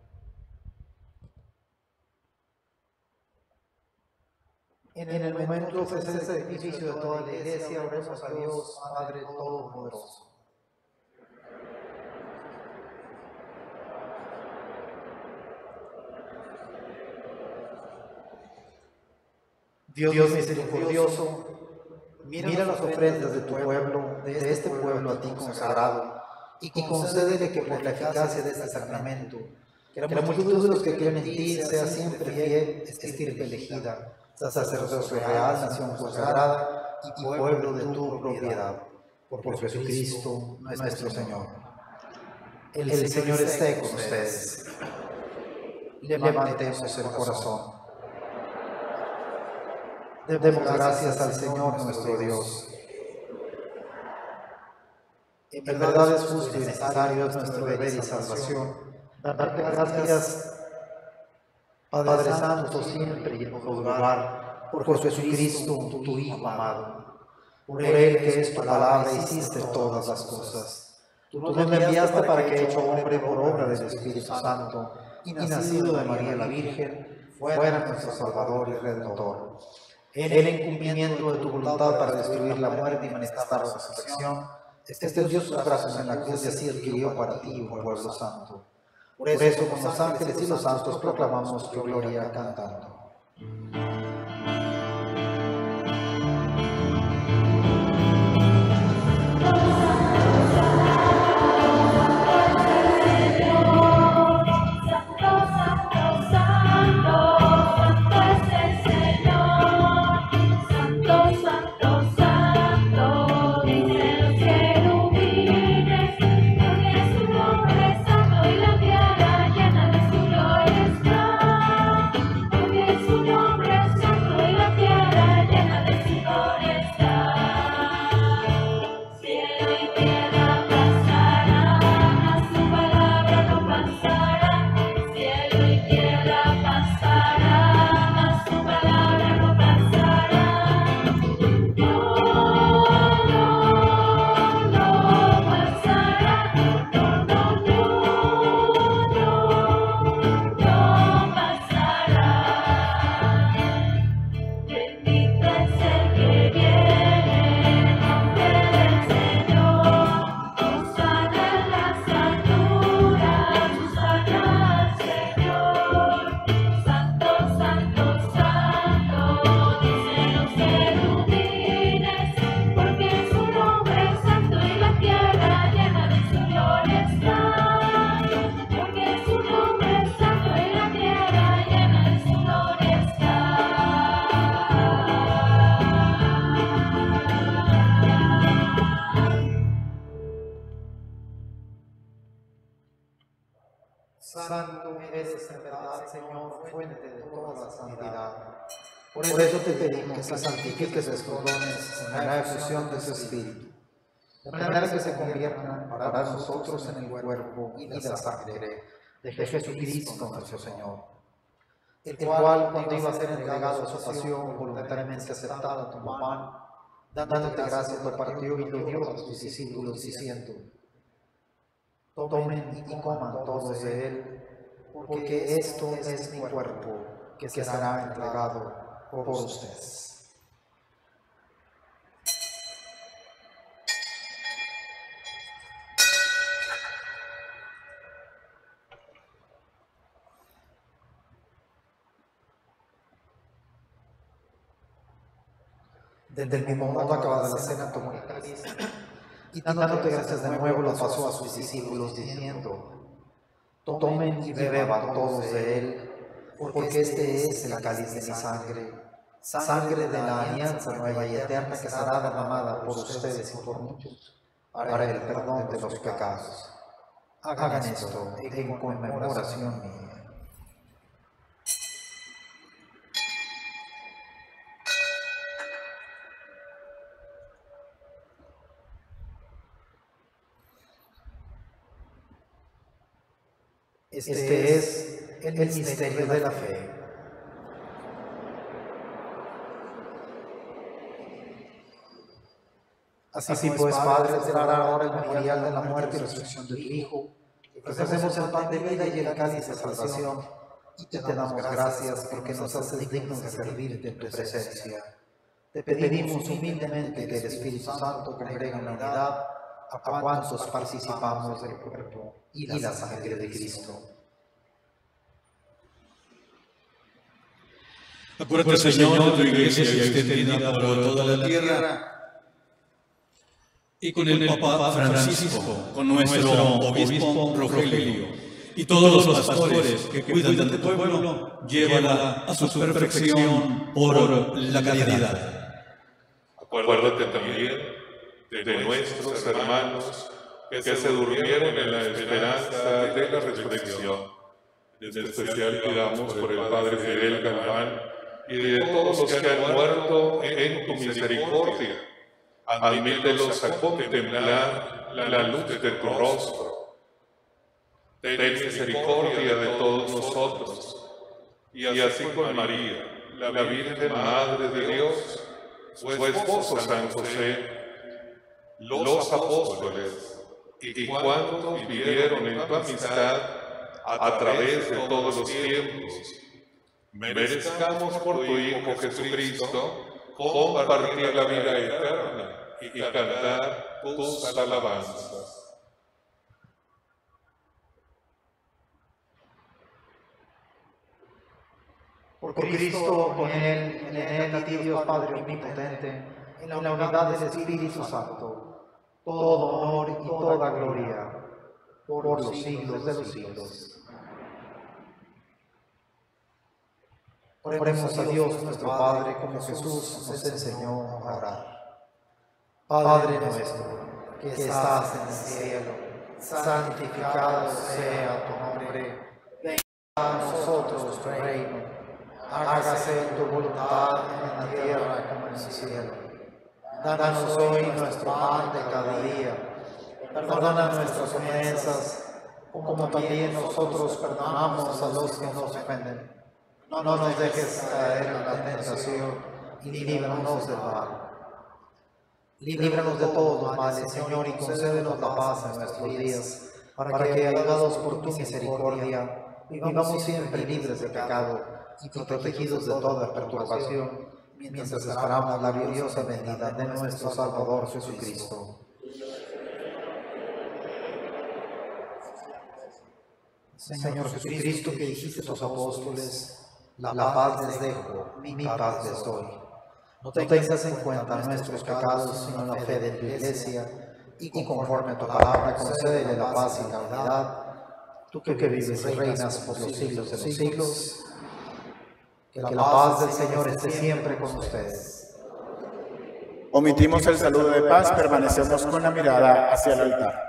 En el momento de ofrecer el sacrificio de toda la Iglesia, oremos a Dios, Padre Todopoderoso. Dios misericordioso, Mira las ofrendas de tu pueblo, de este pueblo a ti consagrado, y concédele que por la eficacia de este sacramento, que la multitud de los que creen en ti sea siempre fiel, estirpe elegida, sacerdocio real, nación consagrada y pueblo de tu propiedad. Por Jesucristo nuestro Señor. El Señor esté con ustedes. Levantemos el corazón. Demos gracias al Señor nuestro Dios. En verdad es justo y necesario, es nuestro deber y salvación, darte gracias, Padre Santo, siempre y en todo lugar, por Jesucristo, tu Hijo amado. Por Él, que es tu palabra, hiciste todas las cosas. Tú nos enviaste para que, hecho hombre por obra del Espíritu Santo, y nacido de María la Virgen, fuera nuestro Salvador y Redentor. Él, en cumplimiento de tu voluntad para destruir la muerte y manifestar la resurrección, extendió sus brazos en la cruz y así adquirió para ti un pueblo santo. Por eso, con los ángeles y los santos, proclamamos tu gloria cantando. Santo eres en verdad, Señor, fuente de toda la santidad. Por eso te pedimos que santifiques estos dones en la efusión de su Espíritu, de manera que se conviertan para nosotros en el cuerpo y la sangre de Jesucristo nuestro Señor, el cual, cuando iba a ser entregado a su pasión, voluntariamente aceptado, tomó pan, dándote gracias, lo partió y lo dio a sus discípulos, diciendo: tomen y coman todos de él, porque esto es mi cuerpo, que será entregado por ustedes. Del mismo modo, acabada la cena, tomó el cáliz y dándote gracias de nuevo, lo pasó a sus discípulos, diciendo: tomen y beban todos de él, porque este es el cáliz de mi sangre, sangre de la alianza nueva y eterna, que será derramada por ustedes y por muchos para el perdón de los pecados. Hagan esto en conmemoración mía. Este es el misterio de la fe. Así pues, Padre, celebrar ahora el memorial de la muerte y resurrección de tu Hijo, ofrecemos el pan de vida y el cáliz de salvación, y te damos gracias porque nos haces dignos de servirte en tu presencia. Te pedimos humildemente que el Espíritu Santo congregue en la unidad a cuantos participamos del cuerpo y la sangre de Cristo. Acuérdate, Señor, de tu iglesia extendida por toda la tierra, y con el Papa Francisco, con nuestro obispo Rogelio, y todos los pastores que cuidan de tu pueblo, llévala a su perfección por la caridad. Acuérdate también de nuestros hermanos que se durmieron en la esperanza de la resurrección. En especial pidamos por el Padre Fidel Galván y de todos los que han muerto en tu misericordia. Admítelos a contemplar la luz de tu rostro. Ten misericordia de todos nosotros. Y así con María, la Virgen Madre de Dios, su esposo San José, los apóstoles y cuantos vivieron en tu amistad a través de todos los tiempos, merezcamos por tu Hijo Jesucristo compartir la vida eterna y cantar tus alabanzas. Por Cristo, con Él, en Él, a ti Dios Padre omnipotente, en la unidad del Espíritu Santo, todo honor y toda gloria, por los siglos de los siglos. Oremos a Dios nuestro Padre, como Jesús nos enseñó a orar. Padre nuestro, que estás en el cielo, santificado sea tu nombre. Venga a nosotros tu reino. Hágase tu voluntad en la tierra como en el cielo. Danos hoy nuestro pan de cada día. Perdona nuestras ofensas, como también nosotros perdonamos a los que nos ofenden. No nos dejes caer en la tentación y líbranos del mal. Líbranos de todos los males, Señor, y concédenos la paz en nuestros días, para que, ayudados por tu misericordia, vivamos siempre libres de pecado y protegidos de toda perturbación, mientras esperamos la gloriosa venida de nuestro Salvador Jesucristo. Señor Jesucristo, que dijiste a tus apóstoles, la paz les dejo, mi paz les doy. No tengas en cuenta nuestros pecados, sino la fe de tu Iglesia, y conforme a tu palabra, concédele la paz y la unidad. Tú que vives y reinas por los siglos de los siglos, que la paz del Señor esté siempre con ustedes. Omitimos el saludo de paz, permanecemos con la mirada hacia el altar.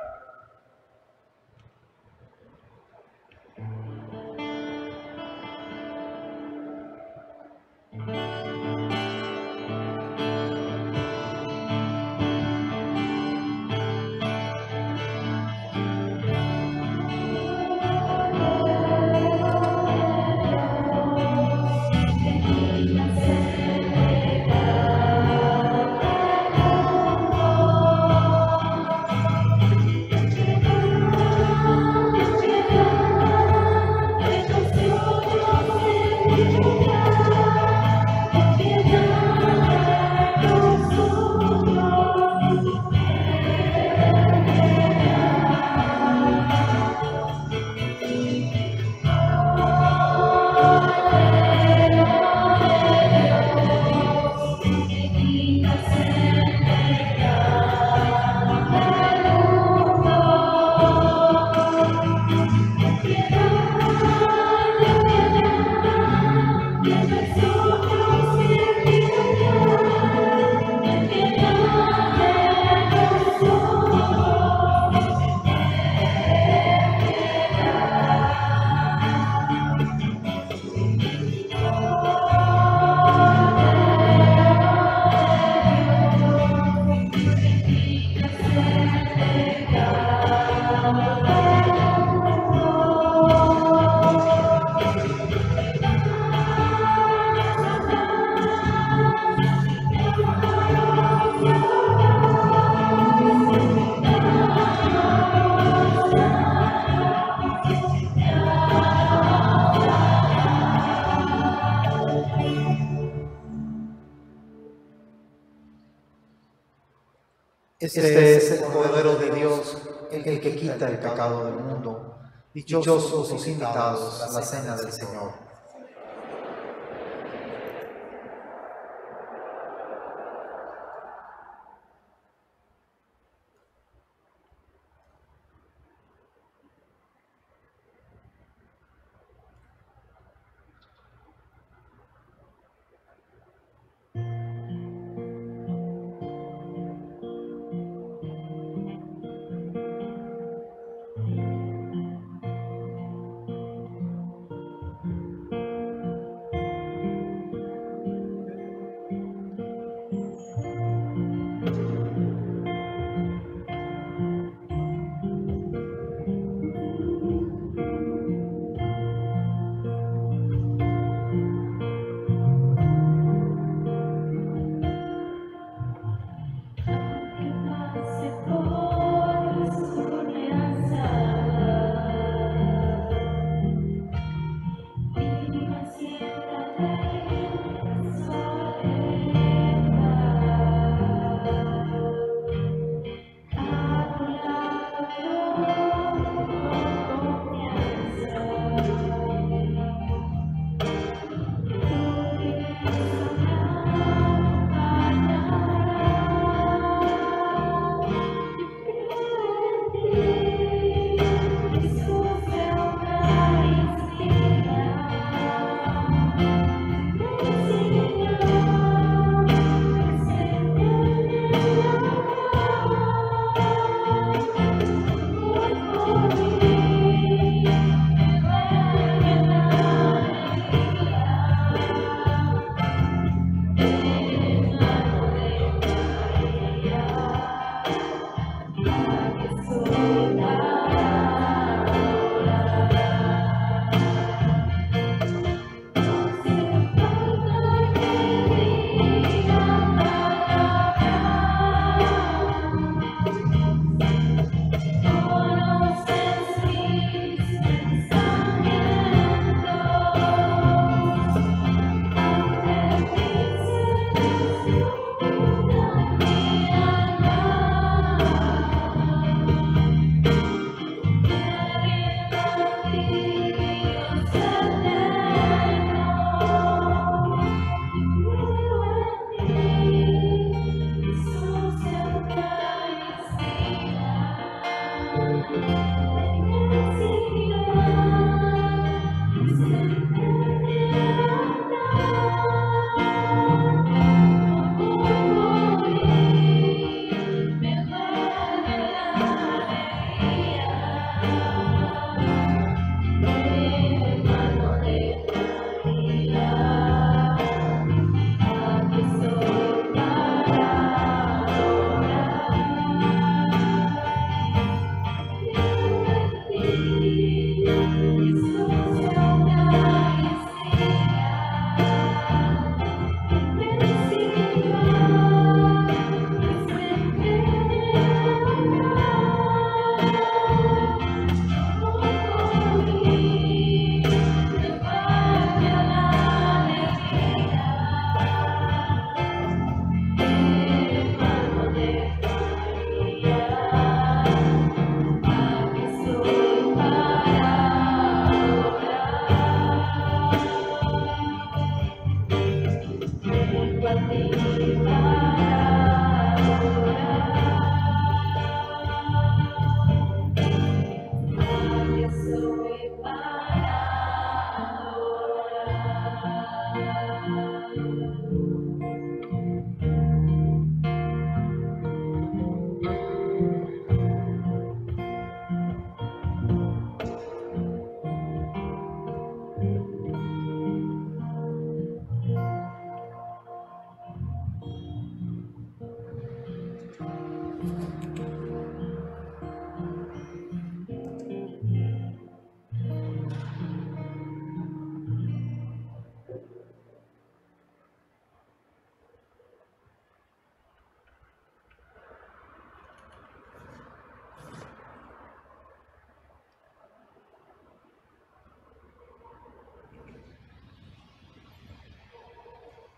Este es el Cordero de Dios, el que quita el pecado del mundo. Dichosos los invitados a la cena del Señor.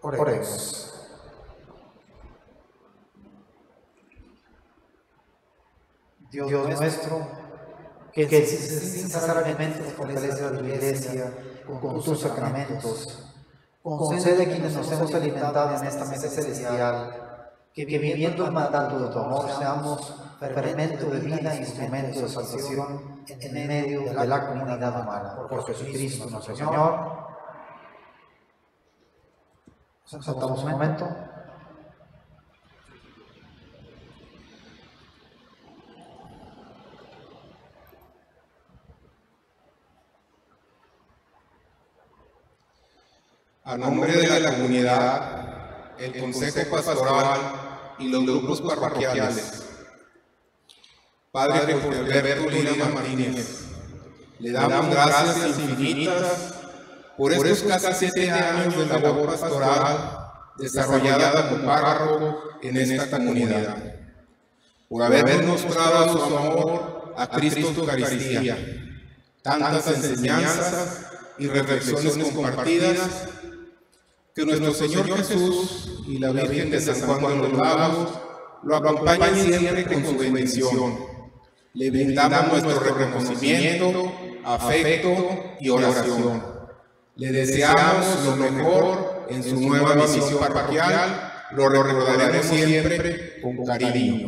Oremos. Dios nuestro, que sin necesariamente fortalece a tu iglesia con tus sacramentos, concede a quienes nos hemos alimentado en esta mesa celestial, que viviendo el mandato de tu amor seamos fermento de vida e instrumento de salvación en medio de la comunidad humana. Por Jesucristo nuestro Señor. Nos sentamos un momento. A nombre de la comunidad, el Consejo Pastoral y los grupos parroquiales, Padre Jorge Alberto Lina Martínez, le damos gracias infinitas por estos casi 7 años de labor pastoral desarrollada como párroco en esta comunidad, por haber mostrado su amor a Cristo Eucaristía, tantas enseñanzas y reflexiones compartidas, que nuestro Señor Jesús y la Virgen de San Juan de los Lagos lo acompañen siempre con su bendición. Le brindamos nuestro reconocimiento, afecto y oración. Le deseamos lo mejor en su nueva misión parroquial, lo recordaremos siempre con cariño.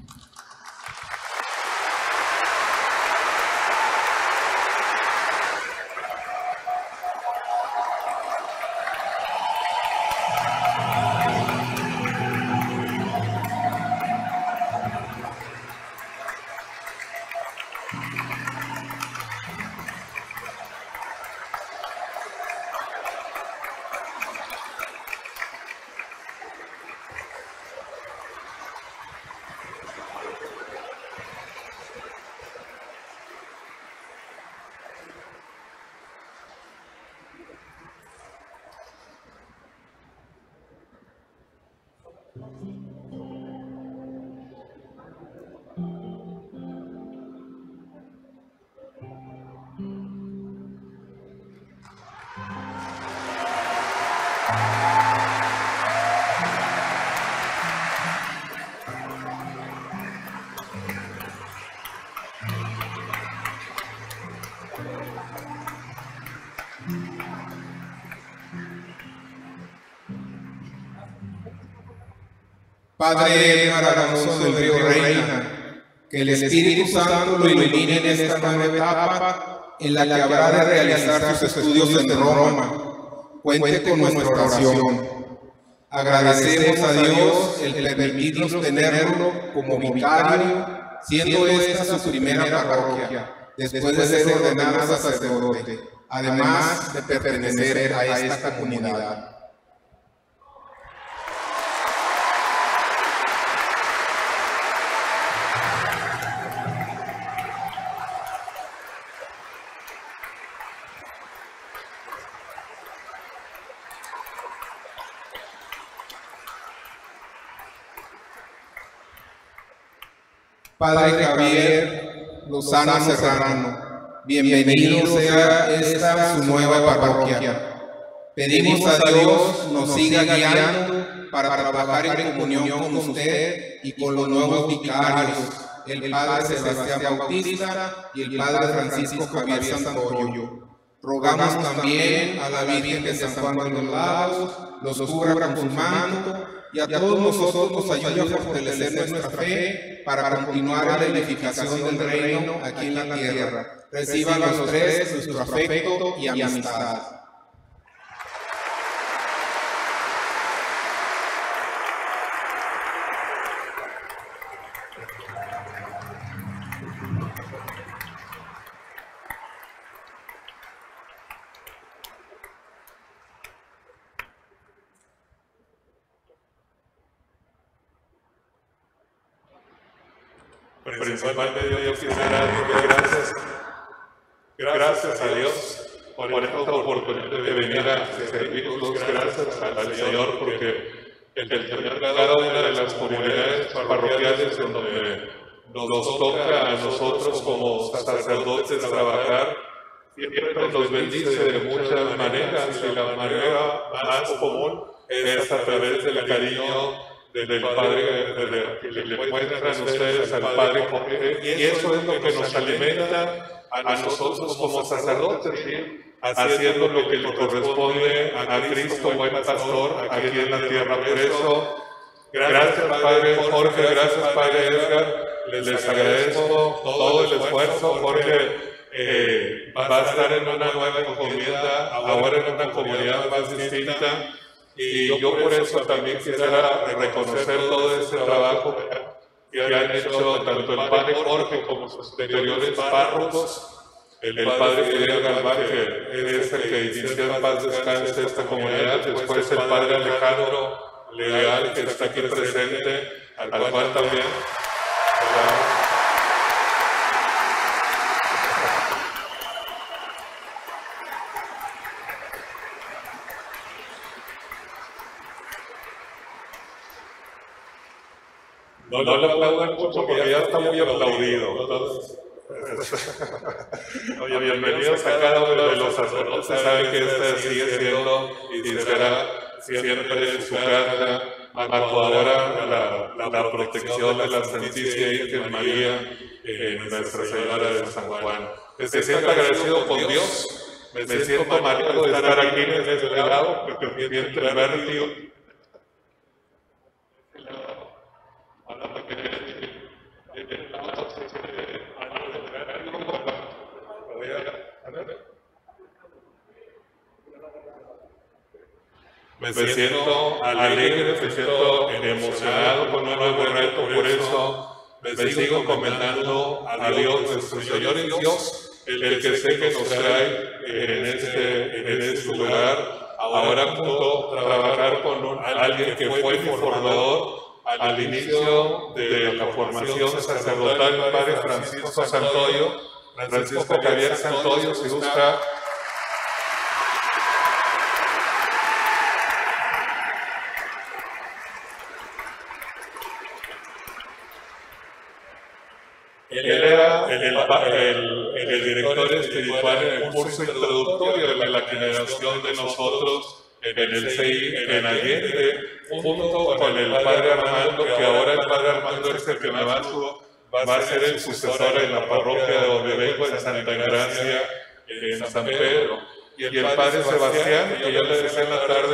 Padre maravilloso del río Reina, que el Espíritu Santo lo ilumine en esta nueva etapa en la que habrá de realizar sus estudios en Roma. Cuente con nuestra oración. Agradecemos a Dios el permitirnos tenerlo como vicario, siendo esta su primera parroquia, después de ser ordenado sacerdote, además de pertenecer a esta comunidad. Padre Javier Lozano Serrano, bienvenido sea esta su nueva parroquia. Pedimos a Dios nos siga guiando para trabajar en comunión con usted y con los nuevos vicarios, el Padre Sebastián Bautista y el Padre Francisco Javier Santoyo. Rogamos también a la Virgen de San Juan de los Lagos, los cubra con su manto, y a todos nosotros nos ayude a fortalecer nuestra fe para continuar la edificación del reino aquí en la tierra. Reciban los tres nuestro afecto y amistad. Principalmente yo quisiera dar gracias a Dios por esta oportunidad de venir a servir. Gracias al Señor porque el tener cada una de las comunidades parroquiales en donde nos toca a nosotros como sacerdotes trabajar siempre nos bendice de muchas maneras y la manera más común es a través del cariño del Padre, que le muestran ustedes al Padre Jorge, y eso es lo que nos alimenta a nosotros como sacerdotes, ¿sí? Haciendo lo que le corresponde a Cristo, buen pastor, aquí en la tierra. Por eso, gracias Padre Jorge, gracias Padre Edgar, les agradezco todo el esfuerzo. Jorge va a estar en una nueva encomienda, ahora en una comunidad más distinta, y yo por eso también quisiera reconocer todo ese trabajo que han hecho tanto el Padre Jorge como sus anteriores párrocos. El Padre Fidel Galván, que es el que inició en paz descanse esta comunidad, después el Padre Alejandro Leal, que está aquí presente, al cual también. No le aplaudan mucho porque ya está muy aplaudido. Entonces, oye, bienvenidos a cada uno de los sacerdotes. Saben que esta sigue siendo y será siempre su casa, bajo ahora la protección de la Santísima Virgen María, Nuestra Señora de San Juan. Me siento agradecido con Dios, me siento marcado de estar aquí en este lado, porque me siento vértigo. Me siento alegre, me siento emocionado con un nuevo reto, por eso me sigo encomendando a Dios, nuestro Señor y Dios, el que sé que nos trae en este lugar. Ahora junto a trabajar con alguien que fue mi formador al inicio de la formación sacerdotal, el Padre Francisco Santoyo, Francisco Javier Santoyo, si gusta. Él era el director espiritual en el curso introductorio de la generación de nosotros en el CI, en Allende, junto con el Padre Armando, que ahora el Padre Armando es el que me va a ser el sucesor en la parroquia de donde vengo, en Santa Engracia, en San Pedro. Y el Padre Sebastián, que yo le decía en la tarde,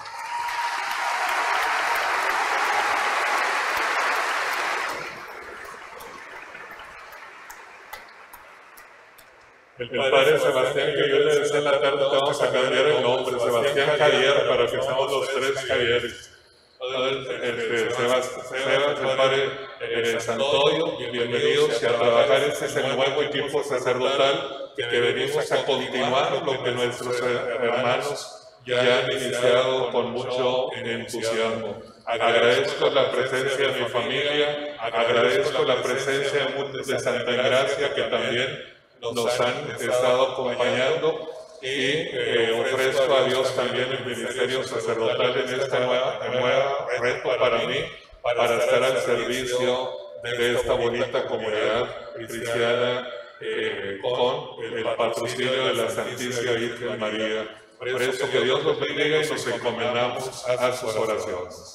el Padre Sebastián, que yo le decía en la tarde, vamos a cambiar el nombre, Sebastián Javier, para que seamos los tres Javieres. Sebas, el Padre Santoyo, bienvenidos y a trabajar. Este es el nuevo equipo sacerdotal que venimos a continuar lo que nuestros hermanos ya han iniciado con mucho entusiasmo. Agradezco la presencia de mi familia, agradezco la presencia de Santa Engracia, que también nos han estado acompañando, y ofrezco a Dios también el ministerio sacerdotal en esta nueva reto para mí, para estar al servicio de esta bonita comunidad cristiana con el patrocinio de la Santísima Virgen María. Por eso que Dios los bendiga y nos encomendamos a sus oraciones.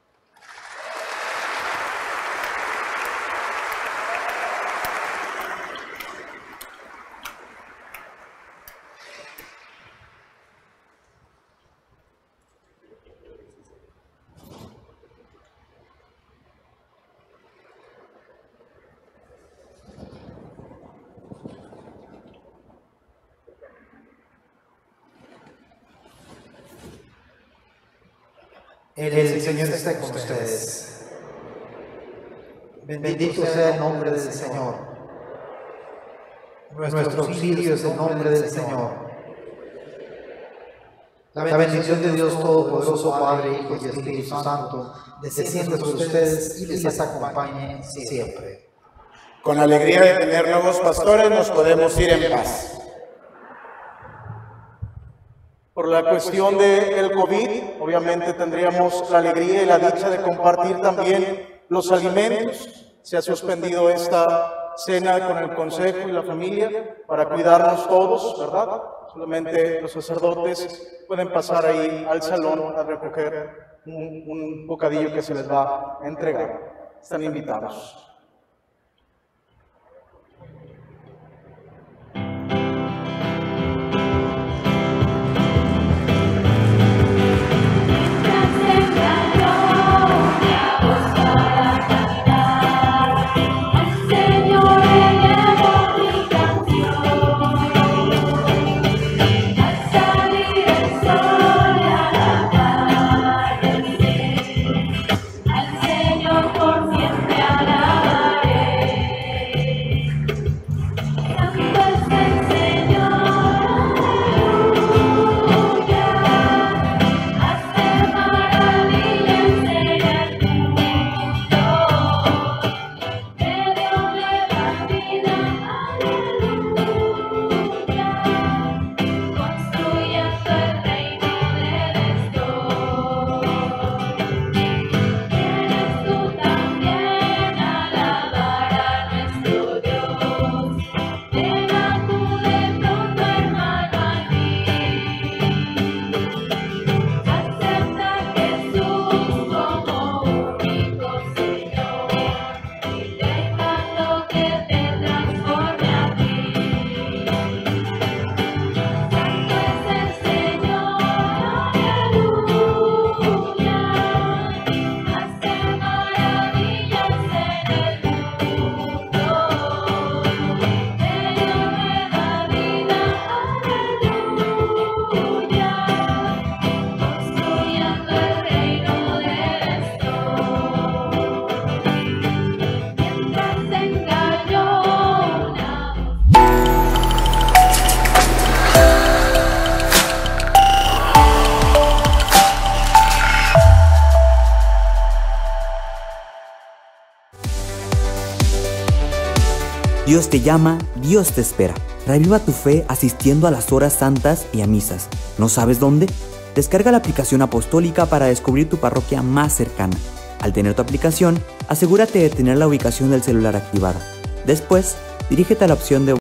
El Señor esté con ustedes. Bendito sea el nombre del Señor. Nuestro auxilio es el nombre del Señor. La bendición de Dios Todopoderoso, Padre, Hijo y Espíritu Santo, descienda sobre ustedes y les acompañe siempre. Con la alegría de tener nuevos pastores, nos podemos ir en paz. Por la cuestión del COVID, obviamente tendríamos la alegría y la dicha de compartir también los alimentos. Se ha suspendido esta cena con el consejo y la familia para cuidarnos todos, ¿verdad? Solamente los sacerdotes pueden pasar ahí al salón a recoger un bocadillo que se les va a entregar. Están invitados. Dios te llama, Dios te espera. Reviva tu fe asistiendo a las horas santas y a misas. ¿No sabes dónde? Descarga la aplicación apostólica para descubrir tu parroquia más cercana. Al tener tu aplicación, asegúrate de tener la ubicación del celular activada. Después, dirígete a la opción de